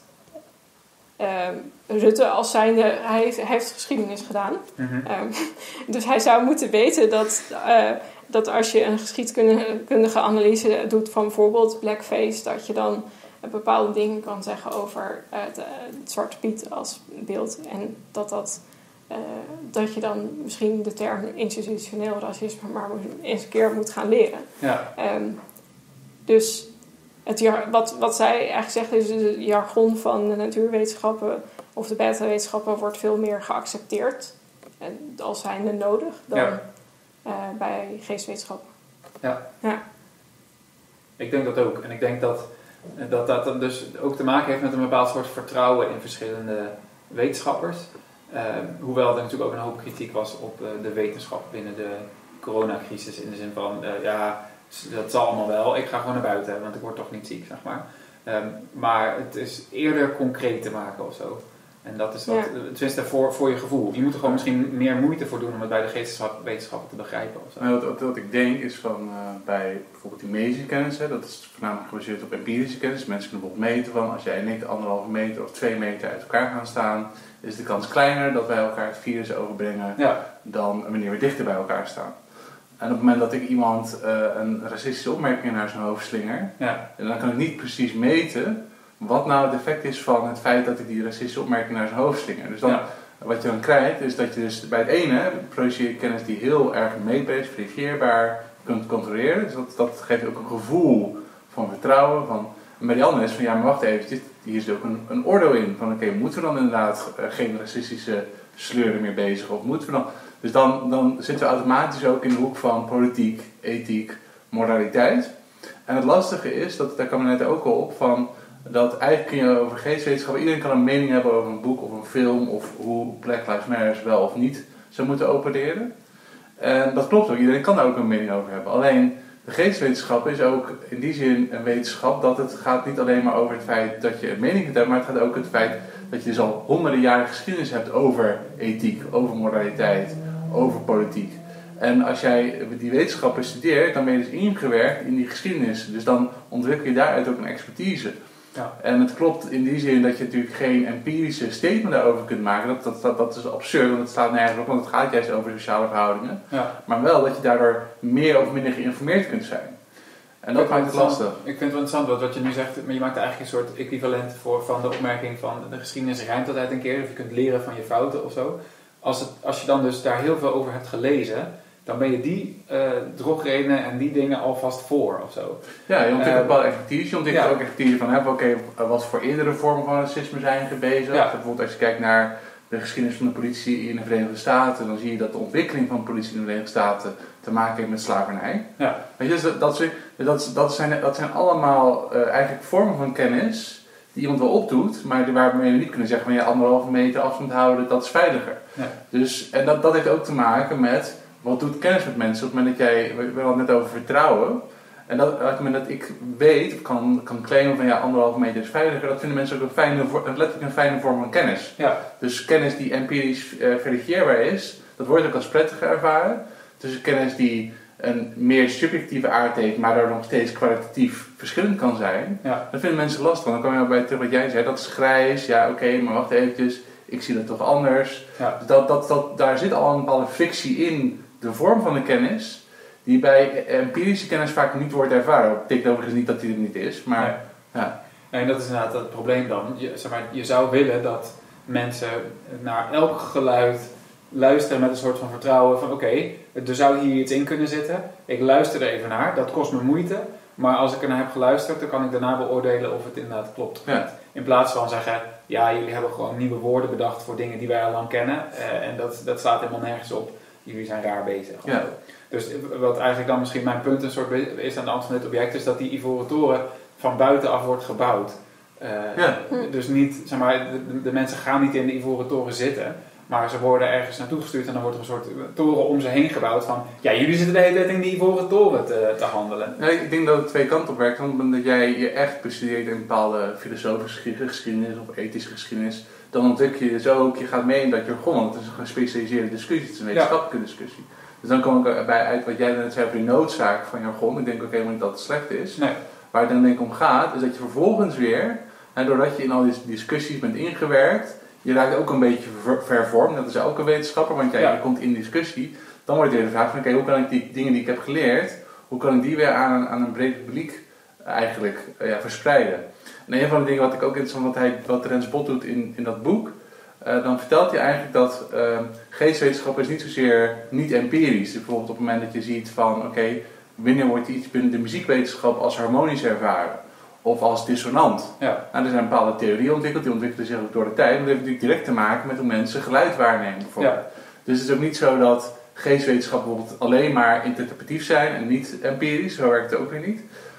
Um, Rutte als zijnde, hij heeft, hij heeft geschiedenis gedaan. Mm-hmm. Um, dus hij zou moeten weten dat, uh, dat als je een geschiedkundige analyse doet van bijvoorbeeld blackface, dat je dan bepaalde dingen kan zeggen over uh, het, uh, het Zwarte Piet als beeld. En dat, dat, uh, dat je dan misschien de term institutioneel racisme maar eens een keer moet gaan leren. Ja. Um, dus... Het jar, wat, wat zij eigenlijk zegt is het jargon van de natuurwetenschappen of de beta-wetenschappen wordt veel meer geaccepteerd en als zijnde nodig dan ja. uh, bij geesteswetenschappen. Ja. ja, ik denk dat ook. En ik denk dat dat, dat dus ook te maken heeft met een bepaald soort vertrouwen in verschillende wetenschappers. Uh, hoewel er natuurlijk ook een hoop kritiek was op uh, de wetenschap binnen de coronacrisis in de zin van, uh, ja... dat zal allemaal wel. Ik ga gewoon naar buiten, want ik word toch niet ziek, zeg maar. Um, maar het is eerder concreet te maken of zo. En dat is wat, ja. tenminste voor, voor je gevoel. Je moet er gewoon misschien meer moeite voor doen om het bij de geesteswetenschappen te begrijpen. Of zo. Nou, wat, wat ik denk is van uh, bij bijvoorbeeld die medische kennis, hè, dat is voornamelijk gebaseerd op empirische kennis. Mensen kunnen bijvoorbeeld meten van als jij en ik anderhalve meter of twee meter uit elkaar gaan staan, is de kans kleiner dat wij elkaar het virus overbrengen ja. dan wanneer we dichter bij elkaar staan. En op het moment dat ik iemand uh, een racistische opmerking naar zijn hoofd slinger, ja. dan kan ik niet precies meten wat nou het effect is van het feit dat ik die racistische opmerking naar zijn hoofd slinger. Dus dan, ja. wat je dan krijgt, is dat je dus bij het ene produceer je kennis die heel erg meetbaar is, verifieerbaar, kunt controleren. Dus dat, dat geeft ook een gevoel van vertrouwen. Van, en bij die andere is van, ja maar wacht even, dit, die is ook een, een oordeel in. Van oké, okay, moeten we dan inderdaad uh, geen racistische sleuren meer bezig? Of moeten we dan... Dus dan, dan zitten we automatisch ook in de hoek van politiek, ethiek, moraliteit. En het lastige is, dat, daar kwam we net ook al op, van dat eigenlijk kun je over geesteswetenschap, iedereen kan een mening hebben over een boek of een film of hoe Black Lives Matter wel of niet zou moeten opereren. En dat klopt ook, iedereen kan daar ook een mening over hebben. Alleen de geesteswetenschap is ook in die zin een wetenschap dat het gaat niet alleen maar over het feit dat je een mening kunt hebben, maar het gaat ook het feit dat je dus al honderden jaren geschiedenis hebt over ethiek, over moraliteit, over politiek. En als jij die wetenschappen studeert, dan ben je dus ingewerkt in die geschiedenis. Dus dan ontwikkel je daaruit ook een expertise. Ja. En het klopt in die zin dat je natuurlijk geen empirische statement daarover kunt maken. Dat, dat, dat, dat is absurd, want het staat nergens op, want het gaat juist over sociale verhoudingen. Ja. Maar wel dat je daardoor meer of minder geïnformeerd kunt zijn. En dat maakt het lastig. Ik vind het wel interessant wat, wat je nu zegt, maar je maakt eigenlijk een soort equivalent voor, van de opmerking van de geschiedenis ruimt altijd een keer, of je kunt leren van je fouten of zo. Als, het, als je dan dus daar heel veel over hebt gelezen, dan ben je die uh, drogredenen en die dingen alvast voor of zo. Ja, je ontwikkelt uh, bepaalde expertise. Je ontwikkelt ja. ook expertise van, oké, okay, wat voor eerdere vormen van racisme zijn gebezigd. Ja. Bijvoorbeeld als je kijkt naar de geschiedenis van de politie in de Verenigde Staten, dan zie je dat de ontwikkeling van de politie in de Verenigde Staten te maken heeft met slavernij. Ja. Weet je, dat, dat, dat, dat, zijn, dat zijn allemaal uh, eigenlijk vormen van kennis die iemand wel opdoet, maar waarmee we niet kunnen zeggen van ja, anderhalve meter afstand houden, dat is veiliger. Ja. Dus, en dat, dat heeft ook te maken met wat doet kennis met mensen. Op het moment dat jij, we hadden het net over vertrouwen. En dat, op het moment dat ik weet, of kan, kan claimen van ja, anderhalve meter is veiliger, dat vinden mensen ook een fijne, letterlijk een fijne vorm van kennis. Ja. Dus kennis die empirisch uh, verifieerbaar is, dat wordt ook als prettiger ervaren. Dus kennis die een meer subjectieve aard heeft, maar daar nog steeds kwalitatief verschillend kan zijn, ja. Dat vinden mensen lastig. Dan kom je bij terug wat jij zei, dat is grijs, ja oké, okay, maar wacht eventjes, ik zie dat toch anders. Ja. Dus dat, dat, dat, daar zit al een bepaalde frictie in de vorm van de kennis, die bij empirische kennis vaak niet wordt ervaren. Dat betekent overigens niet dat die er niet is, maar nee. Ja. Nee, en dat is inderdaad het probleem dan. Je, zeg maar, je zou willen dat mensen naar elk geluid luisteren met een soort van vertrouwen van oké, okay, er zou hier iets in kunnen zitten. Ik luister er even naar, dat kost me moeite. Maar als ik er naar heb geluisterd, dan kan ik daarna beoordelen of het inderdaad klopt of ja. niet. In plaats van zeggen, ja, jullie hebben gewoon nieuwe woorden bedacht voor dingen die wij al lang kennen. Uh, en dat, dat slaat helemaal nergens op. Jullie zijn raar bezig. Ja. Dus wat eigenlijk dan misschien mijn punt een soort is aan de hand van dit object, is dat die ivoren toren van buitenaf wordt gebouwd. Uh, ja. Dus niet, zeg maar, de, de mensen gaan niet in de ivoren toren zitten, maar ze worden ergens naartoe gestuurd en dan wordt er een soort toren om ze heen gebouwd van, ja, jullie zitten de hele tijd in die ivoren toren te, te handelen. Ja, ik denk dat het twee kanten op werkt, want dat jij je echt bestudeert in een bepaalde filosofische geschiedenis of ethische geschiedenis, dan ontwikkel je dus ook, je gaat mee in dat jargon, want het is een gespecialiseerde discussie, het is een wetenschappelijke ja. discussie. Dus dan kom ik bij uit wat jij net zei over die noodzaak van jargon. Ik denk ook helemaal niet dat het slecht is. Nee. Waar het dan denk ik om gaat, is dat je vervolgens weer, en doordat je in al die discussies bent ingewerkt, je raakt ook een beetje ver, vervormd, dat is elke wetenschapper, want jij ja. je komt in discussie, dan wordt je de vraag van oké, okay, hoe kan ik die dingen die ik heb geleerd, hoe kan ik die weer aan, aan een breed publiek eigenlijk uh, ja, verspreiden. En een van de dingen wat ik ook interessant wat, hij, wat Rens Bot doet in, in dat boek, uh, dan vertelt hij eigenlijk dat uh, geestwetenschap is niet zozeer niet empirisch. Dus bijvoorbeeld op het moment dat je ziet van oké, okay, wanneer wordt iets binnen de muziekwetenschap als harmonisch ervaren of als dissonant. Ja. Nou, er zijn bepaalde theorieën ontwikkeld, die ontwikkelen zich ook door de tijd, maar dat heeft natuurlijk direct te maken met hoe mensen geluid waarnemen bijvoorbeeld. Ja. Dus het is ook niet zo dat geestwetenschap bijvoorbeeld alleen maar interpretatief zijn en niet empirisch, zo werkt het ook weer niet.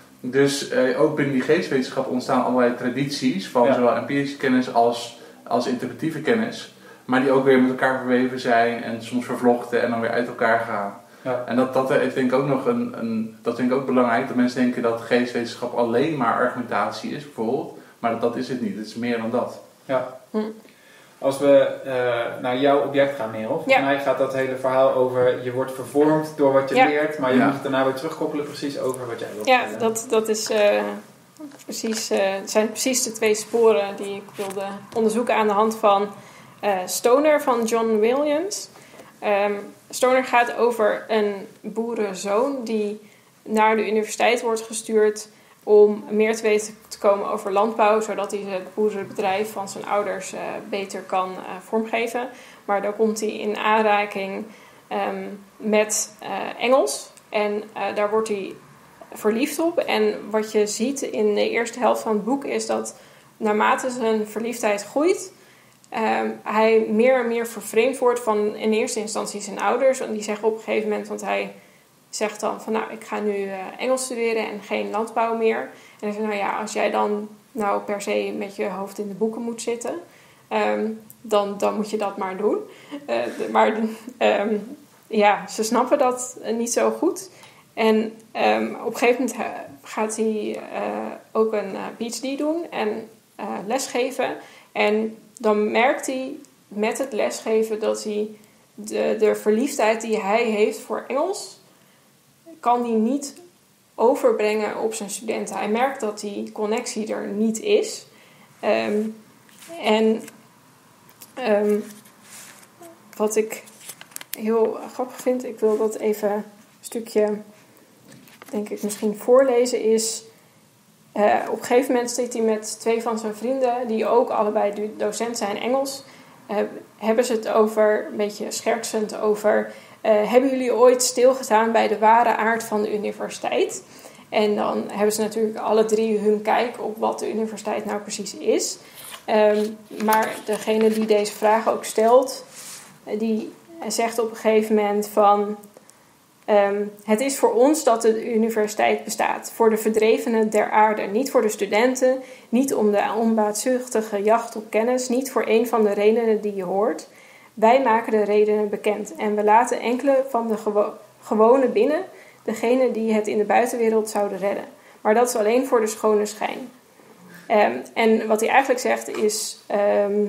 Dus eh, ook binnen die geestwetenschap ontstaan allerlei tradities van ja. zowel empirische kennis als, als interpretatieve kennis, maar die ook weer met elkaar verweven zijn en soms vervlochten en dan weer uit elkaar gaan. Ja. En dat, dat is denk ik ook nog een, een, dat vind ik ook belangrijk, dat mensen denken dat geestwetenschap alleen maar argumentatie is bijvoorbeeld, maar dat, dat is het niet, het is meer dan dat. Ja. Hm. Als we uh, naar jouw object gaan, Merel, volgens ja. mij gaat dat hele verhaal over je wordt vervormd door wat je ja. leert, maar je ja. moet het daarna weer terugkoppelen precies over wat jij wilt. Ja, dat, dat is, uh, precies, uh, zijn precies de twee sporen die ik wilde onderzoeken aan de hand van uh, Stoner van John Williams. Um, Stoner gaat over een boerenzoon die naar de universiteit wordt gestuurd om meer te weten te komen over landbouw, zodat hij het boerenbedrijf van zijn ouders uh, beter kan uh, vormgeven. Maar dan komt hij in aanraking um, met uh, Engels en uh, daar wordt hij verliefd op. En wat je ziet in de eerste helft van het boek is dat naarmate zijn verliefdheid groeit, um, hij meer en meer vervreemd wordt van in eerste instantie zijn ouders. En die zeggen op een gegeven moment, want hij zegt dan van nou, ik ga nu uh, Engels studeren en geen landbouw meer. En hij zegt nou ja, als jij dan nou per se met je hoofd in de boeken moet zitten, um, dan, dan moet je dat maar doen. Uh, de, maar um, ja, ze snappen dat uh, niet zo goed. En um, op een gegeven moment gaat hij uh, ook een uh, P H D doen en uh, lesgeven. En dan merkt hij met het lesgeven dat hij de, de verliefdheid die hij heeft voor Engels, kan hij niet overbrengen op zijn studenten. Hij merkt dat die connectie er niet is. Um, en um, wat ik heel grappig vind, ik wil dat even een stukje, denk ik, misschien voorlezen, is uh, op een gegeven moment zit hij met twee van zijn vrienden, die ook allebei docent zijn Engels, uh, hebben ze het over, een beetje schertsend, over uh, hebben jullie ooit stilgestaan bij de ware aard van de universiteit? En dan hebben ze natuurlijk alle drie hun kijk op wat de universiteit nou precies is. Um, maar degene die deze vraag ook stelt, die zegt op een gegeven moment van Um, het is voor ons dat de universiteit bestaat. Voor de verdrevenen der aarde. Niet voor de studenten. Niet om de onbaatzuchtige jacht op kennis. Niet voor een van de redenen die je hoort. Wij maken de redenen bekend. En we laten enkele van de gewo- gewone binnen. Degene die het in de buitenwereld zouden redden. Maar dat is alleen voor de schone schijn. Um, en wat hij eigenlijk zegt is, Um,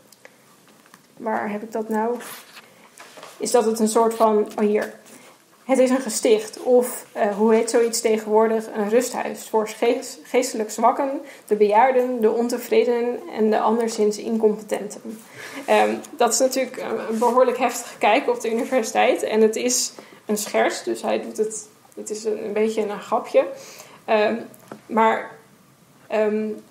waar heb ik dat nou? Is dat het een soort van, oh hier, het is een gesticht of uh, hoe heet zoiets tegenwoordig, een rusthuis voor geest, geestelijk zwakken, de bejaarden, de ontevredenen en de anderszins incompetenten. Um, dat is natuurlijk een behoorlijk heftige kijk op de universiteit en het is een scherts, dus hij doet het, het is een, een beetje een grapje. Um, maar um,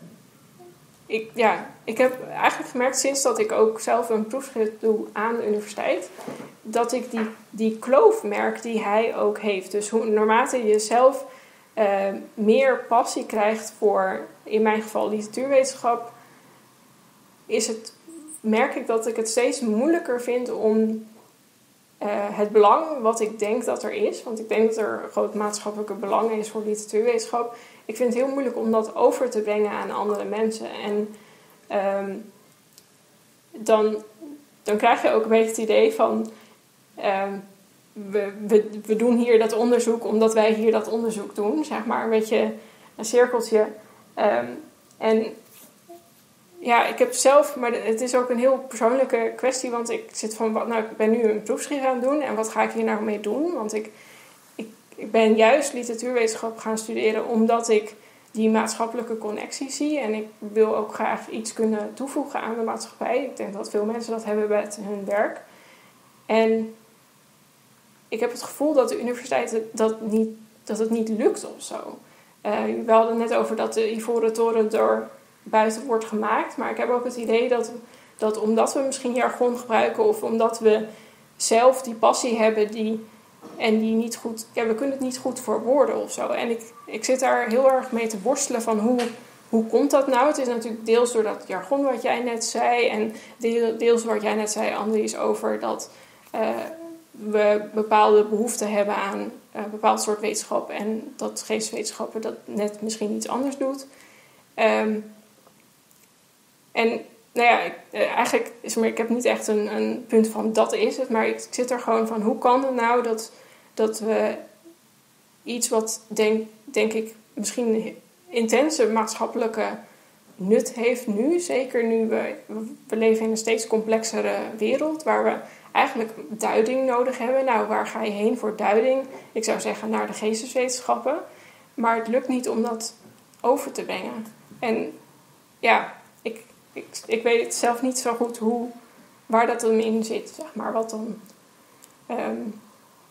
ik, ja, ik heb eigenlijk gemerkt sinds dat ik ook zelf een proefschrift doe aan de universiteit, dat ik die, die kloof merk die hij ook heeft. Dus hoe, naarmate je zelf uh, meer passie krijgt voor, in mijn geval, literatuurwetenschap, is het, merk ik dat ik het steeds moeilijker vind om uh, het belang wat ik denk dat er is, want ik denk dat er een groot maatschappelijke belang is voor literatuurwetenschap. Ik vind het heel moeilijk om dat over te brengen aan andere mensen. En um, dan, dan krijg je ook een beetje het idee van Um, we, we, we doen hier dat onderzoek omdat wij hier dat onderzoek doen, zeg maar, een beetje een cirkeltje. Um, en ja, ik heb zelf, maar het is ook een heel persoonlijke kwestie, want ik zit van, nou, ik ben nu een proefschrift aan het doen en wat ga ik hier nou mee doen? Want ik, ik, ik ben juist literatuurwetenschap gaan studeren omdat ik die maatschappelijke connectie zie en ik wil ook graag iets kunnen toevoegen aan de maatschappij. Ik denk dat veel mensen dat hebben bij hun werk. En ik heb het gevoel dat de universiteit dat, niet, dat het niet lukt of zo. Uh, we hadden het net over dat de Ivoren Toren door buiten wordt gemaakt. Maar ik heb ook het idee dat, dat omdat we misschien jargon gebruiken of omdat we zelf die passie hebben die, en die niet goed, ja, we kunnen het niet goed verwoorden of zo. En ik, ik zit daar heel erg mee te worstelen van hoe, hoe komt dat nou? Het is natuurlijk deels door dat jargon wat jij net zei en deels wat jij net zei, Andries, over dat Uh, we bepaalde behoeften hebben aan een bepaald soort wetenschap en dat geesteswetenschappen dat net misschien iets anders doet. Um, en nou ja, ik, eigenlijk is maar, ik heb niet echt een, een punt van dat is het, maar ik zit er gewoon van hoe kan het nou dat, dat we iets wat denk, denk ik misschien intense maatschappelijke nut heeft nu, zeker nu we, we leven in een steeds complexere wereld waar we eigenlijk duiding nodig hebben. Nou, waar ga je heen voor duiding? Ik zou zeggen naar de geesteswetenschappen. Maar het lukt niet om dat over te brengen. En ja, ik, ik, ik weet het zelf niet zo goed hoe, waar dat dan in zit, zeg maar. Wat dan, um,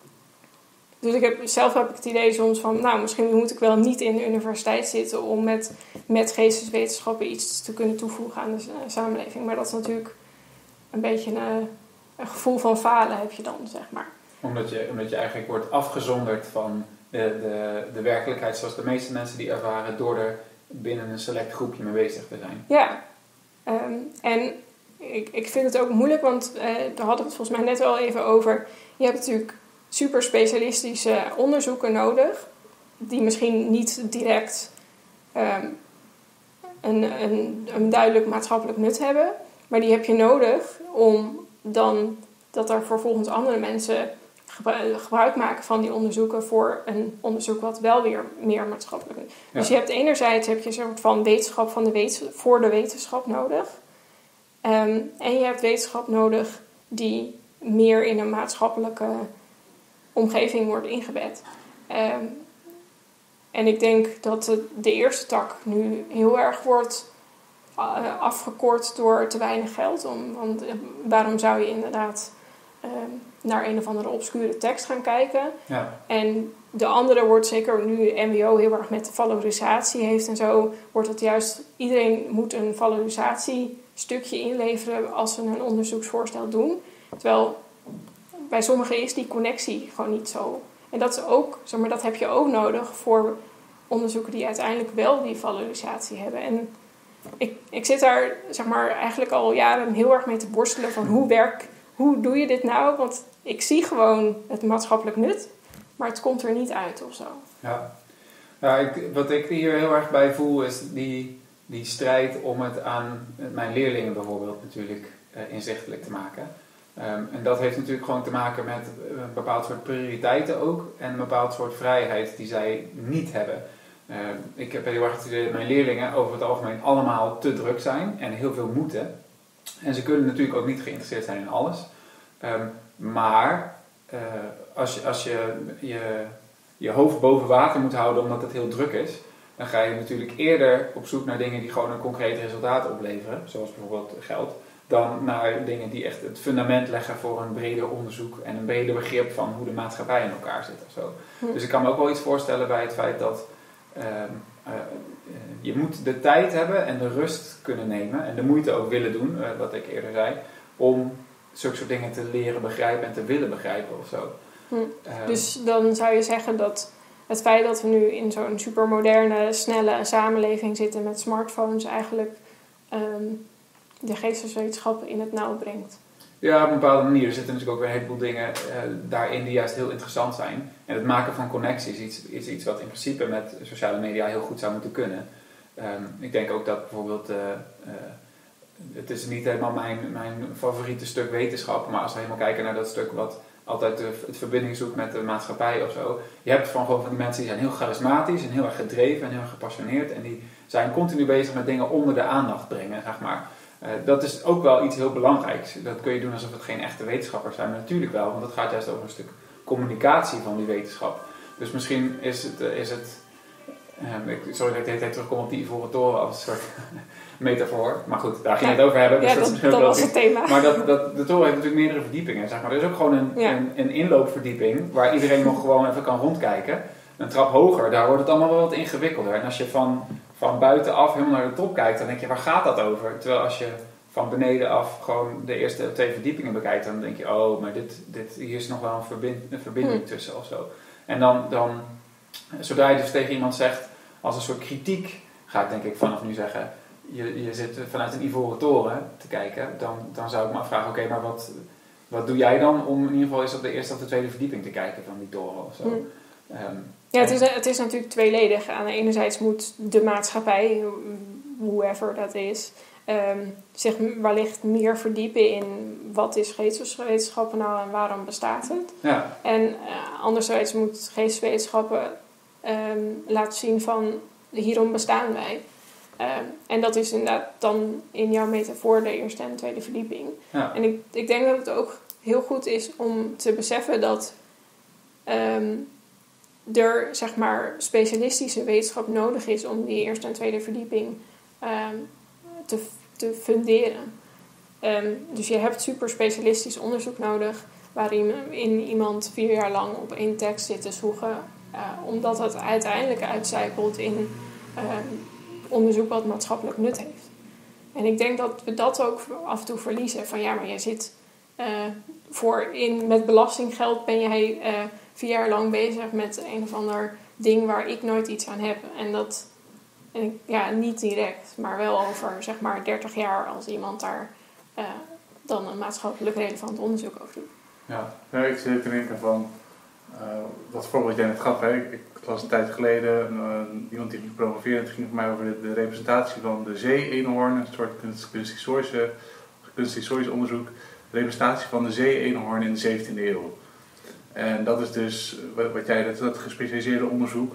dus ik heb, zelf heb ik het idee soms van, nou, misschien moet ik wel niet in de universiteit zitten om met, met geesteswetenschappen iets te kunnen toevoegen aan de samenleving. Maar dat is natuurlijk een beetje een, een gevoel van falen heb je dan, zeg maar. Omdat je, omdat je eigenlijk wordt afgezonderd van de, de, de werkelijkheid zoals de meeste mensen die ervaren door er binnen een select groepje mee bezig te zijn. Ja, um, en ik, ik vind het ook moeilijk, want uh, daar hadden we het volgens mij net wel even over. Je hebt natuurlijk super specialistische onderzoeken nodig, die misschien niet direct um, een, een, een duidelijk maatschappelijk nut hebben, maar die heb je nodig om dan dat er vervolgens andere mensen gebruik maken van die onderzoeken voor een onderzoek wat wel weer meer maatschappelijk is. Ja. Dus je hebt enerzijds heb je een soort van wetenschap van de wetenschap, voor de wetenschap nodig. Um, en je hebt wetenschap nodig die meer in een maatschappelijke omgeving wordt ingebed. Um, en ik denk dat de, de eerste tak nu heel erg wordt uh, afgekort door te weinig geld. Om, want uh, waarom zou je inderdaad um, naar een of andere obscure tekst gaan kijken? Ja. En de andere wordt, zeker nu M W O heel erg met de valorisatie heeft en zo, wordt het juist, iedereen moet een valorisatiestukje inleveren als ze een onderzoeksvoorstel doen. Terwijl bij sommigen is die connectie gewoon niet zo. En dat is ook, zeg maar, dat heb je ook nodig voor onderzoeken die uiteindelijk wel die valorisatie hebben. En ik, ik zit daar, zeg maar, eigenlijk al jaren heel erg mee te borstelen van hoe werk, hoe doe je dit nou? Want ik zie gewoon het maatschappelijk nut, maar het komt er niet uit of zo. Ja, ja ik, wat ik hier heel erg bij voel is die, die strijd om het aan mijn leerlingen bijvoorbeeld natuurlijk uh, inzichtelijk te maken. Um, en dat heeft natuurlijk gewoon te maken met een bepaald soort prioriteiten ook en een bepaald soort vrijheid die zij niet hebben. Uh, ik heb heel erg het idee dat mijn leerlingen over het algemeen allemaal te druk zijn en heel veel moeten. En ze kunnen natuurlijk ook niet geïnteresseerd zijn in alles. Um, maar uh, als, je, als je, je je hoofd boven water moet houden omdat het heel druk is, dan ga je natuurlijk eerder op zoek naar dingen die gewoon een concreet resultaat opleveren, zoals bijvoorbeeld geld, dan naar dingen die echt het fundament leggen voor een breder onderzoek en een breder begrip van hoe de maatschappij in elkaar zit of zo. Hm. Dus ik kan me ook wel iets voorstellen bij het feit dat uh, uh, je moet de tijd hebben en de rust kunnen nemen en de moeite ook willen doen, uh, wat ik eerder zei, om zulke soort dingen te leren begrijpen en te willen begrijpen of zo. Hm. Uh, dus dan zou je zeggen dat het feit dat we nu in zo'n supermoderne, snelle samenleving zitten met smartphones eigenlijk um, de geesteswetenschappen in het nauw brengt. Ja, op een bepaalde manier. Er zitten natuurlijk ook weer een heleboel dingen uh, daarin die juist heel interessant zijn. En het maken van connecties is iets, is iets wat in principe met sociale media heel goed zou moeten kunnen. Um, ik denk ook dat bijvoorbeeld, uh, uh, het is niet helemaal mijn, mijn favoriete stuk wetenschap, maar als we helemaal kijken naar dat stuk wat altijd de, het verbinding zoekt met de maatschappij of zo. Je hebt van, gewoon van die mensen die zijn heel charismatisch en heel erg gedreven en heel erg gepassioneerd en die zijn continu bezig met dingen onder de aandacht brengen, zeg maar. Uh, dat is ook wel iets heel belangrijks. Dat kun je doen alsof het geen echte wetenschappers zijn, maar natuurlijk wel, want het gaat juist over een stuk communicatie van die wetenschap. Dus misschien is het, uh, is het uh, ik, sorry dat ik de hele tijd terugkom op die Ivoren Toren als een soort metafoor, maar goed, daar ging ja, het over hebben. Dus ja, dat, dat, dat was het thema. Maar dat, dat, de toren heeft natuurlijk meerdere verdiepingen, zeg maar. Er is ook gewoon een, ja. een, een inloopverdieping waar iedereen nog gewoon even kan rondkijken. Een trap hoger, daar wordt het allemaal wel wat ingewikkelder. En als je van, van buitenaf helemaal naar de top kijkt, dan denk je, waar gaat dat over? Terwijl als je van beneden af gewoon de eerste twee verdiepingen bekijkt, dan denk je, oh, maar dit, dit, hier is nog wel een, verbind, een verbinding hmm. tussen of zo. En dan, dan, zodra je dus tegen iemand zegt, als een soort kritiek, ga ik denk ik vanaf nu zeggen, je, je zit vanuit een Ivoren Toren te kijken, dan, dan zou ik me afvragen, oké, okay, maar wat, wat doe jij dan om in ieder geval eens op de eerste of de tweede verdieping te kijken van die toren of zo? Hmm. Um, ja, het is, het is natuurlijk tweeledig. Aan de enerzijds moet de maatschappij, whoever dat is, um, zich wellicht meer verdiepen in wat is geesteswetenschappen nou en waarom bestaat het. Ja. En uh, anderzijds moet geesteswetenschappen um, laten zien van hierom bestaan wij. Um, en dat is inderdaad dan in jouw metafoor de eerste en tweede verdieping. Ja. En ik, ik denk dat het ook heel goed is om te beseffen dat um, er, zeg maar, specialistische wetenschap nodig is om die eerste en tweede verdieping um, te, te funderen. Um, dus je hebt super specialistisch onderzoek nodig waarin in iemand vier jaar lang op één tekst zit te zoeken, uh, omdat het uiteindelijk uitcijpelt in um, onderzoek wat maatschappelijk nut heeft. En ik denk dat we dat ook af en toe verliezen. Van ja, maar jij zit uh, voor in, met belastinggeld ben jij uh, vier jaar lang bezig met een of ander ding waar ik nooit iets aan heb. En dat, En ik, ja, niet direct, maar wel over zeg maar dertig jaar als iemand daar uh, dan een maatschappelijk relevant onderzoek over doet. Ja, nou, ik zit te denken van, uh, dat voorbeeld jij net gaf, hè? Ik, ik las een tijd geleden uh, iemand die ging promoveren, het ging voor mij over de, de representatie van de zee-eenhoorn, een soort kunsthistorische, kunsthistorisch onderzoek, de representatie van de zee-eenhoorn in de zeventiende eeuw. En dat is dus, wat, wat jij, dat, dat gespecialiseerde onderzoek.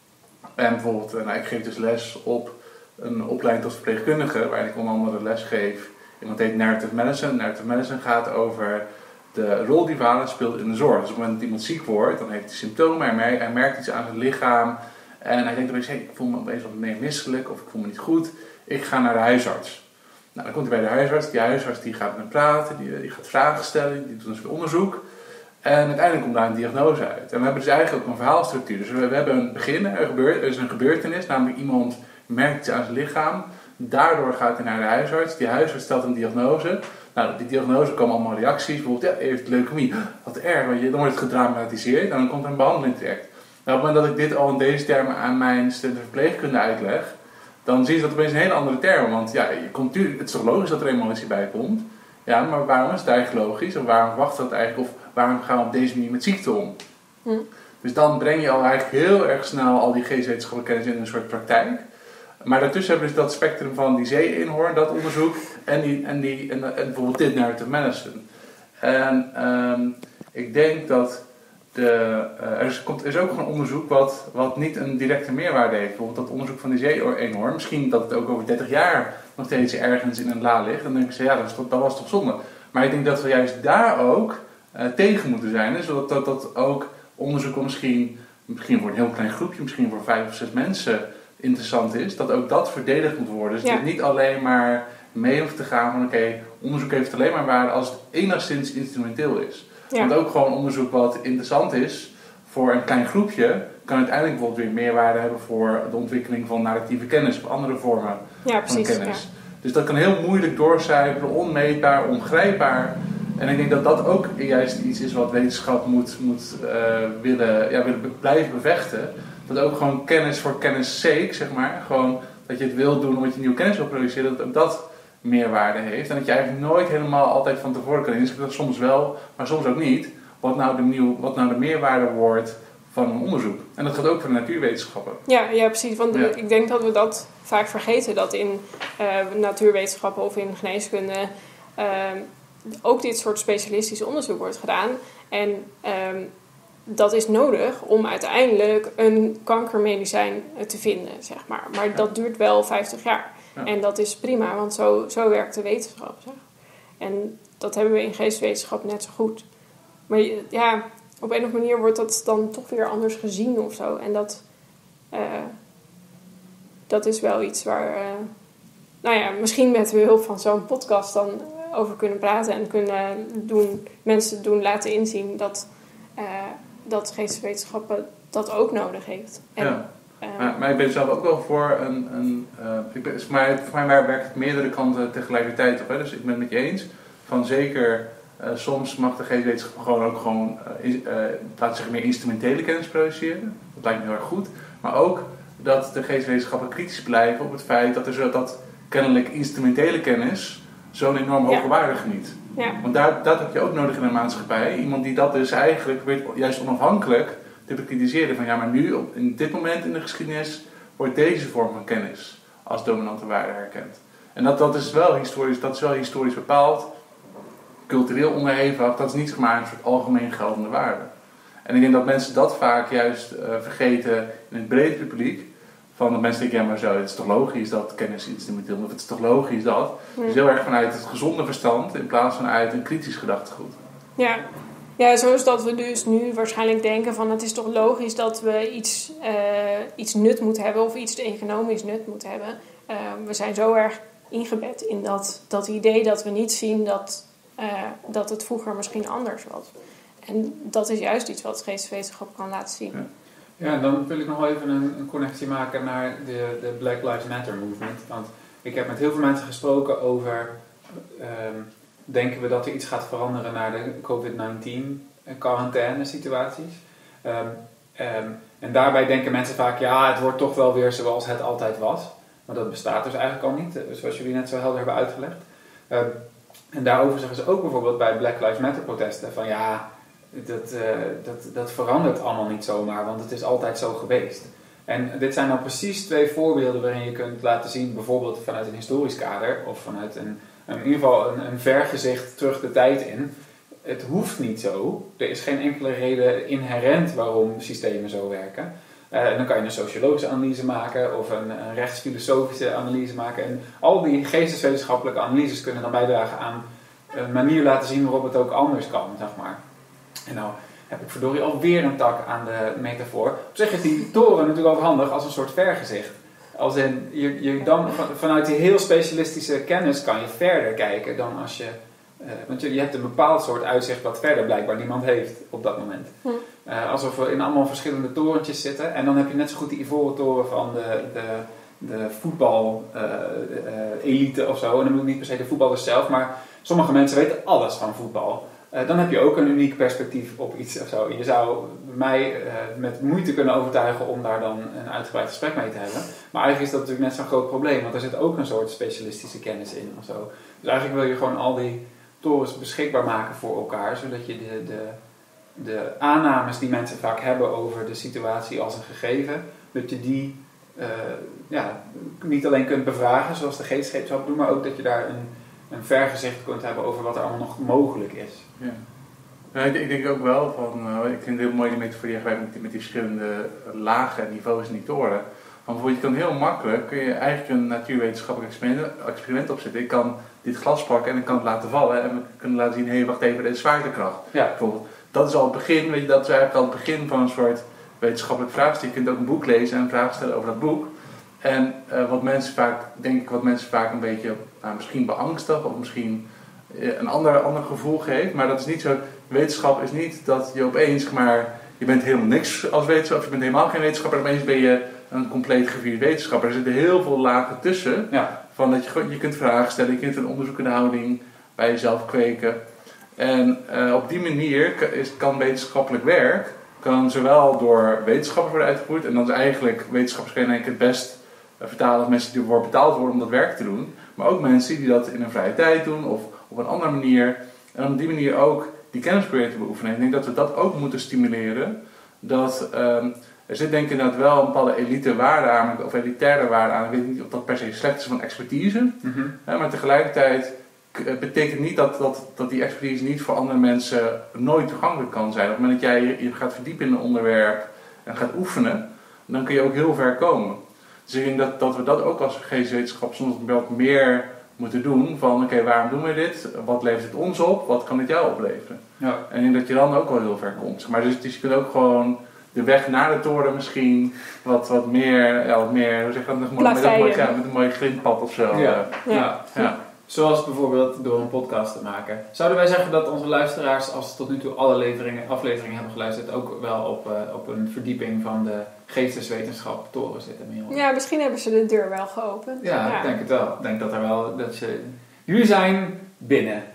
En bijvoorbeeld, nou, ik geef dus les op een opleiding tot verpleegkundige, waar ik onder andere les geef. Iemand heet Narrative Medicine. Narrative Medicine gaat over de rol die verhalen speelt in de zorg. Dus op het moment dat iemand ziek wordt, dan heeft hij symptomen, hij merkt, hij merkt iets aan zijn lichaam. En hij denkt opeens, hey, ik voel me opeens wat meer misselijk of ik voel me niet goed. Ik ga naar de huisarts. Nou, dan komt hij bij de huisarts. Die huisarts die gaat met hem praten, die, die gaat vragen stellen, die doet dus onderzoek. En uiteindelijk komt daar een diagnose uit. En we hebben dus eigenlijk ook een verhaalstructuur. Dus we, we hebben een begin, er, gebeurt, er is een gebeurtenis, namelijk iemand merkt iets aan zijn lichaam. Daardoor gaat hij naar de huisarts. Die huisarts stelt een diagnose. Nou, die diagnose komen allemaal reacties. Bijvoorbeeld, ja, hij heeft leukemie. Wat erg, want je, dan wordt het gedramatiseerd en dan komt er een behandeling terecht. Nou, op het moment dat ik dit al in deze termen aan mijn studenten verpleegkunde uitleg, dan zie je dat opeens een hele andere termen. Want ja, je komt, het is toch logisch dat er emotie bij komt. Ja, maar waarom is het eigenlijk logisch? Of waarom wacht dat eigenlijk? Of waarom gaan we op deze manier met ziekte om? Hm. Dus dan breng je al eigenlijk heel erg snel al die geestwetenschappelijke kennis in een soort praktijk. Maar daartussen hebben we dus dat spectrum van die zee-eenhoorn, dat onderzoek, en, die, en, die, en, en bijvoorbeeld dit narrative medicine. En um, ik denk dat de, uh, er, is, komt, er is ook gewoon onderzoek wat, wat niet een directe meerwaarde heeft. Bijvoorbeeld dat onderzoek van die zee-eenhoorn, misschien dat het ook over dertig jaar nog steeds ergens in een la ligt. Dan denk ik, ja, dat, is toch, dat was toch zonde. Maar ik denk dat we juist daar ook uh, tegen moeten zijn. Hè? Zodat dat, dat ook onderzoek misschien, misschien voor een heel klein groepje, misschien voor vijf of zes mensen interessant is, dat ook dat verdedigd moet worden. Dus ja. Het niet alleen maar mee hoeft te gaan van oké, okay, onderzoek heeft alleen maar waarde als het enigszins instrumenteel is. Ja. Want ook gewoon onderzoek wat interessant is voor een klein groepje, kan uiteindelijk bijvoorbeeld weer meerwaarde hebben voor de ontwikkeling van narratieve kennis of andere vormen ja, precies, van kennis. Ja. Dus dat kan heel moeilijk doorcijpelen, onmeetbaar, ongrijpbaar. En ik denk dat dat ook juist iets is wat wetenschap moet, moet uh, willen, ja, willen blijven bevechten. Dat ook gewoon kennis voor kennis sake, zeg maar. Gewoon dat je het wil doen omdat je nieuwe kennis wil produceren, dat ook dat meerwaarde heeft. En dat je eigenlijk nooit helemaal altijd van tevoren kan inschatten, soms wel, maar soms ook niet, wat nou de, nieuw, wat nou de meerwaarde wordt van een onderzoek. En dat gaat ook voor de natuurwetenschappen. Ja, ja precies. Want ja. ik denk dat we dat vaak vergeten, dat in uh, natuurwetenschappen of in geneeskunde uh, ook dit soort specialistisch onderzoek wordt gedaan. En um, dat is nodig om uiteindelijk een kankermedicijn te vinden, zeg maar. Maar ja. dat duurt wel vijftig jaar. Ja. En dat is prima, want zo, zo werkt de wetenschap. Zeg. En dat hebben we in geesteswetenschap net zo goed. Maar ja, op een of andere manier wordt dat dan toch weer anders gezien of zo. En dat, uh, dat is wel iets waar, uh, nou ja, misschien met behulp van zo'n podcast dan over kunnen praten en kunnen doen, mensen doen laten inzien dat, uh, dat geesteswetenschappen dat ook nodig heeft. En, ja. Uh, maar, maar ik ben zelf ook wel voor een, een uh, ik ben, maar voor mij werkt het meerdere kanten tegelijkertijd op. Hè? Dus ik ben het met je eens van zeker. Uh, soms mag de geesteswetenschap gewoon ook gewoon, uh, uh, laten zeggen, meer instrumentele kennis produceren. Dat lijkt me heel erg goed. Maar ook dat de geesteswetenschappen kritisch blijven op het feit dat er zo, dat kennelijk instrumentele kennis zo'n enorm hoge ja. waarde geniet. Ja. Want daar, dat heb je ook nodig in een maatschappij. Iemand die dat dus eigenlijk probeert juist onafhankelijk te bekritiseren. Van ja, maar nu, op, in dit moment in de geschiedenis, wordt deze vorm van kennis als dominante waarde herkend. En dat, dat, is, wel historisch, dat is wel historisch bepaald. Cultureel onderhevig, dat is niet maar een soort algemeen geldende waarde. En ik denk dat mensen dat vaak juist uh, vergeten in het brede publiek. Van dat mensen denken, ja maar zo, het is toch logisch dat kennis instrumenteel is, of het is toch logisch dat. Ja. Dus heel erg vanuit het gezonde verstand in plaats van uit een kritisch gedachtegoed. Ja. Ja, zoals dat we dus nu waarschijnlijk denken van het is toch logisch dat we iets, uh, iets nut moeten hebben of iets economisch nut moeten hebben. Uh, we zijn zo erg ingebed in dat, dat idee dat we niet zien dat... Uh, dat het vroeger misschien anders was. En dat is juist iets wat geesteswetenschap kan laten zien. Ja, ja, dan wil ik nog wel even een, een connectie maken naar de, de Black Lives Matter movement. Want ik heb met heel veel mensen gesproken over... Um, denken we dat er iets gaat veranderen naar de covid negentien quarantaine situaties? Um, um, En daarbij denken mensen vaak, ja, het wordt toch wel weer zoals het altijd was. Maar dat bestaat dus eigenlijk al niet, zoals jullie net zo helder hebben uitgelegd. Uh, en daarover zeggen ze ook bijvoorbeeld bij Black Lives Matter protesten van ja, dat, uh, dat, dat verandert allemaal niet zomaar, want het is altijd zo geweest. En dit zijn nou precies twee voorbeelden waarin je kunt laten zien, bijvoorbeeld vanuit een historisch kader of vanuit een, in ieder geval een, een vergezicht terug de tijd in. Het hoeft niet zo. Er is geen enkele reden inherent waarom systemen zo werken. Uh, en dan kan je een sociologische analyse maken of een, een rechtsfilosofische analyse maken. En al die geesteswetenschappelijke analyses kunnen dan bijdragen aan een manier laten zien waarop het ook anders kan, zeg maar. En nou heb ik verdorie alweer een tak aan de metafoor. Op zich is die toren natuurlijk ook handig als een soort vergezicht. Als in, je, je dan, vanuit die heel specialistische kennis kan je verder kijken dan als je... Uh, want je, je hebt een bepaald soort uitzicht wat verder blijkbaar niemand heeft op dat moment. Hm. Uh, alsof we in allemaal verschillende torentjes zitten. En dan heb je net zo goed die ivoren toren van de, de, de voetbal-elite uh, uh, of zo. En dan moet ik niet per se de voetballers zelf, maar sommige mensen weten alles van voetbal. Uh, dan heb je ook een uniek perspectief op iets of zo. Je zou mij uh, met moeite kunnen overtuigen om daar dan een uitgebreid gesprek mee te hebben. Maar eigenlijk is dat natuurlijk net zo'n groot probleem, want er zit ook een soort specialistische kennis in of zo. Dus eigenlijk wil je gewoon al die torens beschikbaar maken voor elkaar, zodat je de, de, de aannames die mensen vaak hebben over de situatie als een gegeven, dat je die uh, ja, niet alleen kunt bevragen, zoals de geesteswetenschap doet, maar ook dat je daar een, een vergezicht kunt hebben over wat er allemaal nog mogelijk is. Ja. Nou, ik, ik denk ook wel van, uh, ik vind het heel mooi die metafoor die je gebruikt met, met die verschillende lagen en niveaus in die toren. Want bijvoorbeeld, je kan heel makkelijk, kun je eigenlijk een natuurwetenschappelijk experiment, experiment opzetten. Ik kan dit glas pakken en ik kan het laten vallen en we kunnen laten zien, hé, hey, wacht even, dit is zwaartekracht. Ja. Bijvoorbeeld. Dat is al het begin, weet je, dat is eigenlijk al het begin van een soort wetenschappelijk vraagstuk. Je kunt ook een boek lezen en een vraag stellen over dat boek. En uh, wat mensen vaak, denk ik, wat mensen vaak een beetje, nou, misschien beangstig of misschien uh, een ander, ander gevoel geeft. Maar dat is niet zo, wetenschap is niet dat je opeens, maar je bent helemaal niks als wetenschapper, je bent helemaal geen wetenschapper, en opeens ben je een compleet gevierd wetenschapper. Er zitten heel veel lagen tussen. Ja. Van dat je, je kunt vragen stellen, je kunt een onderzoekende houding bij jezelf kweken. En uh, op die manier is, kan wetenschappelijk werk kan zowel door wetenschappers worden uitgevoerd. En dan is eigenlijk, wetenschappers kunnen eigenlijk het best uh, vertalen als mensen die ervoor betaald worden om dat werk te doen. Maar ook mensen die dat in hun vrije tijd doen of op een andere manier. En op die manier ook die kennis proberen te beoefenen. En ik denk dat we dat ook moeten stimuleren. Dat... Um, Er zit denk ik inderdaad wel een bepaalde elite waarde aan, of elitaire waarde aan. Ik weet niet of dat per se slecht is van expertise. Mm-hmm. Hè, maar tegelijkertijd betekent niet dat, dat, dat die expertise niet voor andere mensen nooit toegankelijk kan zijn. Op het moment dat jij je, je gaat verdiepen in een onderwerp en gaat oefenen, dan kun je ook heel ver komen. Dus ik denk dat, dat we dat ook als geesteswetenschap soms wel meer moeten doen. Van oké, okay, waarom doen we dit? Wat levert het ons op? Wat kan het jou opleveren? Ja. En ik denk dat je dan ook wel heel ver komt. Maar dus, dus je kunt ook gewoon de weg naar de toren misschien wat, wat meer, ja, wat meer, hoe zeg je dat, met, met, een mooi, ja, met een mooi grindpad of zo. Ja. Ja. Ja. Ja. Zoals bijvoorbeeld door een podcast te maken. Zouden wij zeggen dat onze luisteraars, als ze tot nu toe alle leveringen, afleveringen hebben geluisterd, ook wel op, uh, op een verdieping van de geesteswetenschap toren zitten? Miel? Ja, misschien hebben ze de deur wel geopend. Ja, ja. Ik denk het wel. Ik denk dat er wel, dat ze, jullie zijn binnen.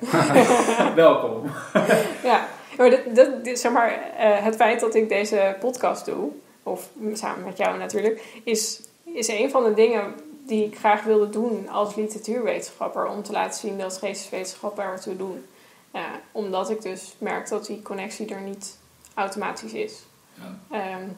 Welkom. Ja. Maar dit, dit, dit, zeg maar, uh, het feit dat ik deze podcast doe, of samen met jou natuurlijk, is, is een van de dingen die ik graag wilde doen als literatuurwetenschapper. Om te laten zien dat geesteswetenschappen ertoe doen. Uh, omdat ik dus merk dat die connectie er niet automatisch is. Ja. Um,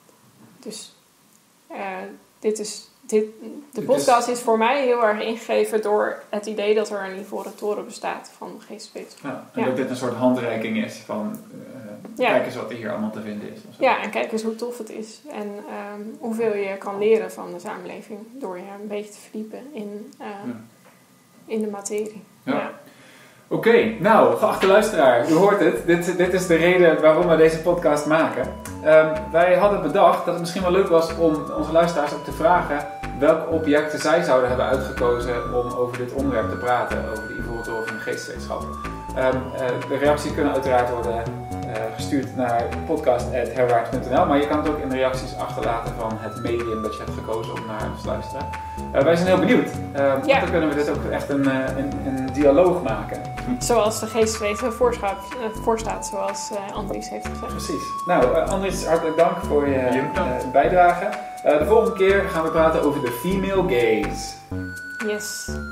dus uh, dit is... Dit, de podcast is voor mij heel erg ingegeven door het idee dat er een ivoren toren bestaat van geesteswetenschap. Ja, en ja. dat dit een soort handreiking is van uh, ja. kijk eens wat er hier allemaal te vinden is. Ja, en kijk eens hoe tof het is. En um, hoeveel je kan leren van de samenleving door je een beetje te verdiepen in, uh, ja. in de materie. Ja. Ja. Oké, okay, nou, geachte luisteraar, u hoort het. Dit, dit is de reden waarom we deze podcast maken. Um, wij hadden bedacht dat het misschien wel leuk was om onze luisteraars ook te vragen welke objecten zij zouden hebben uitgekozen om over dit onderwerp te praten, over de ivoren toren van de geesteswetenschap. Um, uh, de reacties kunnen uiteraard worden uh, gestuurd naar podcast at herwaarts punt n l. Maar je kan het ook in de reacties achterlaten van het medium dat je hebt gekozen om naar te luisteren. Uh, wij zijn heel benieuwd. Uh, want Ja. dan kunnen we dit ook echt een, uh, een, een dialoog maken. Zoals de geesteswezen voorstaat, uh, voorstaat zoals uh, Andries heeft gezegd. Precies. Nou, uh, Andries, hartelijk dank voor je Jullie bedankt. uh, bijdrage. Uh, de volgende keer gaan we praten over de female gaze. Yes.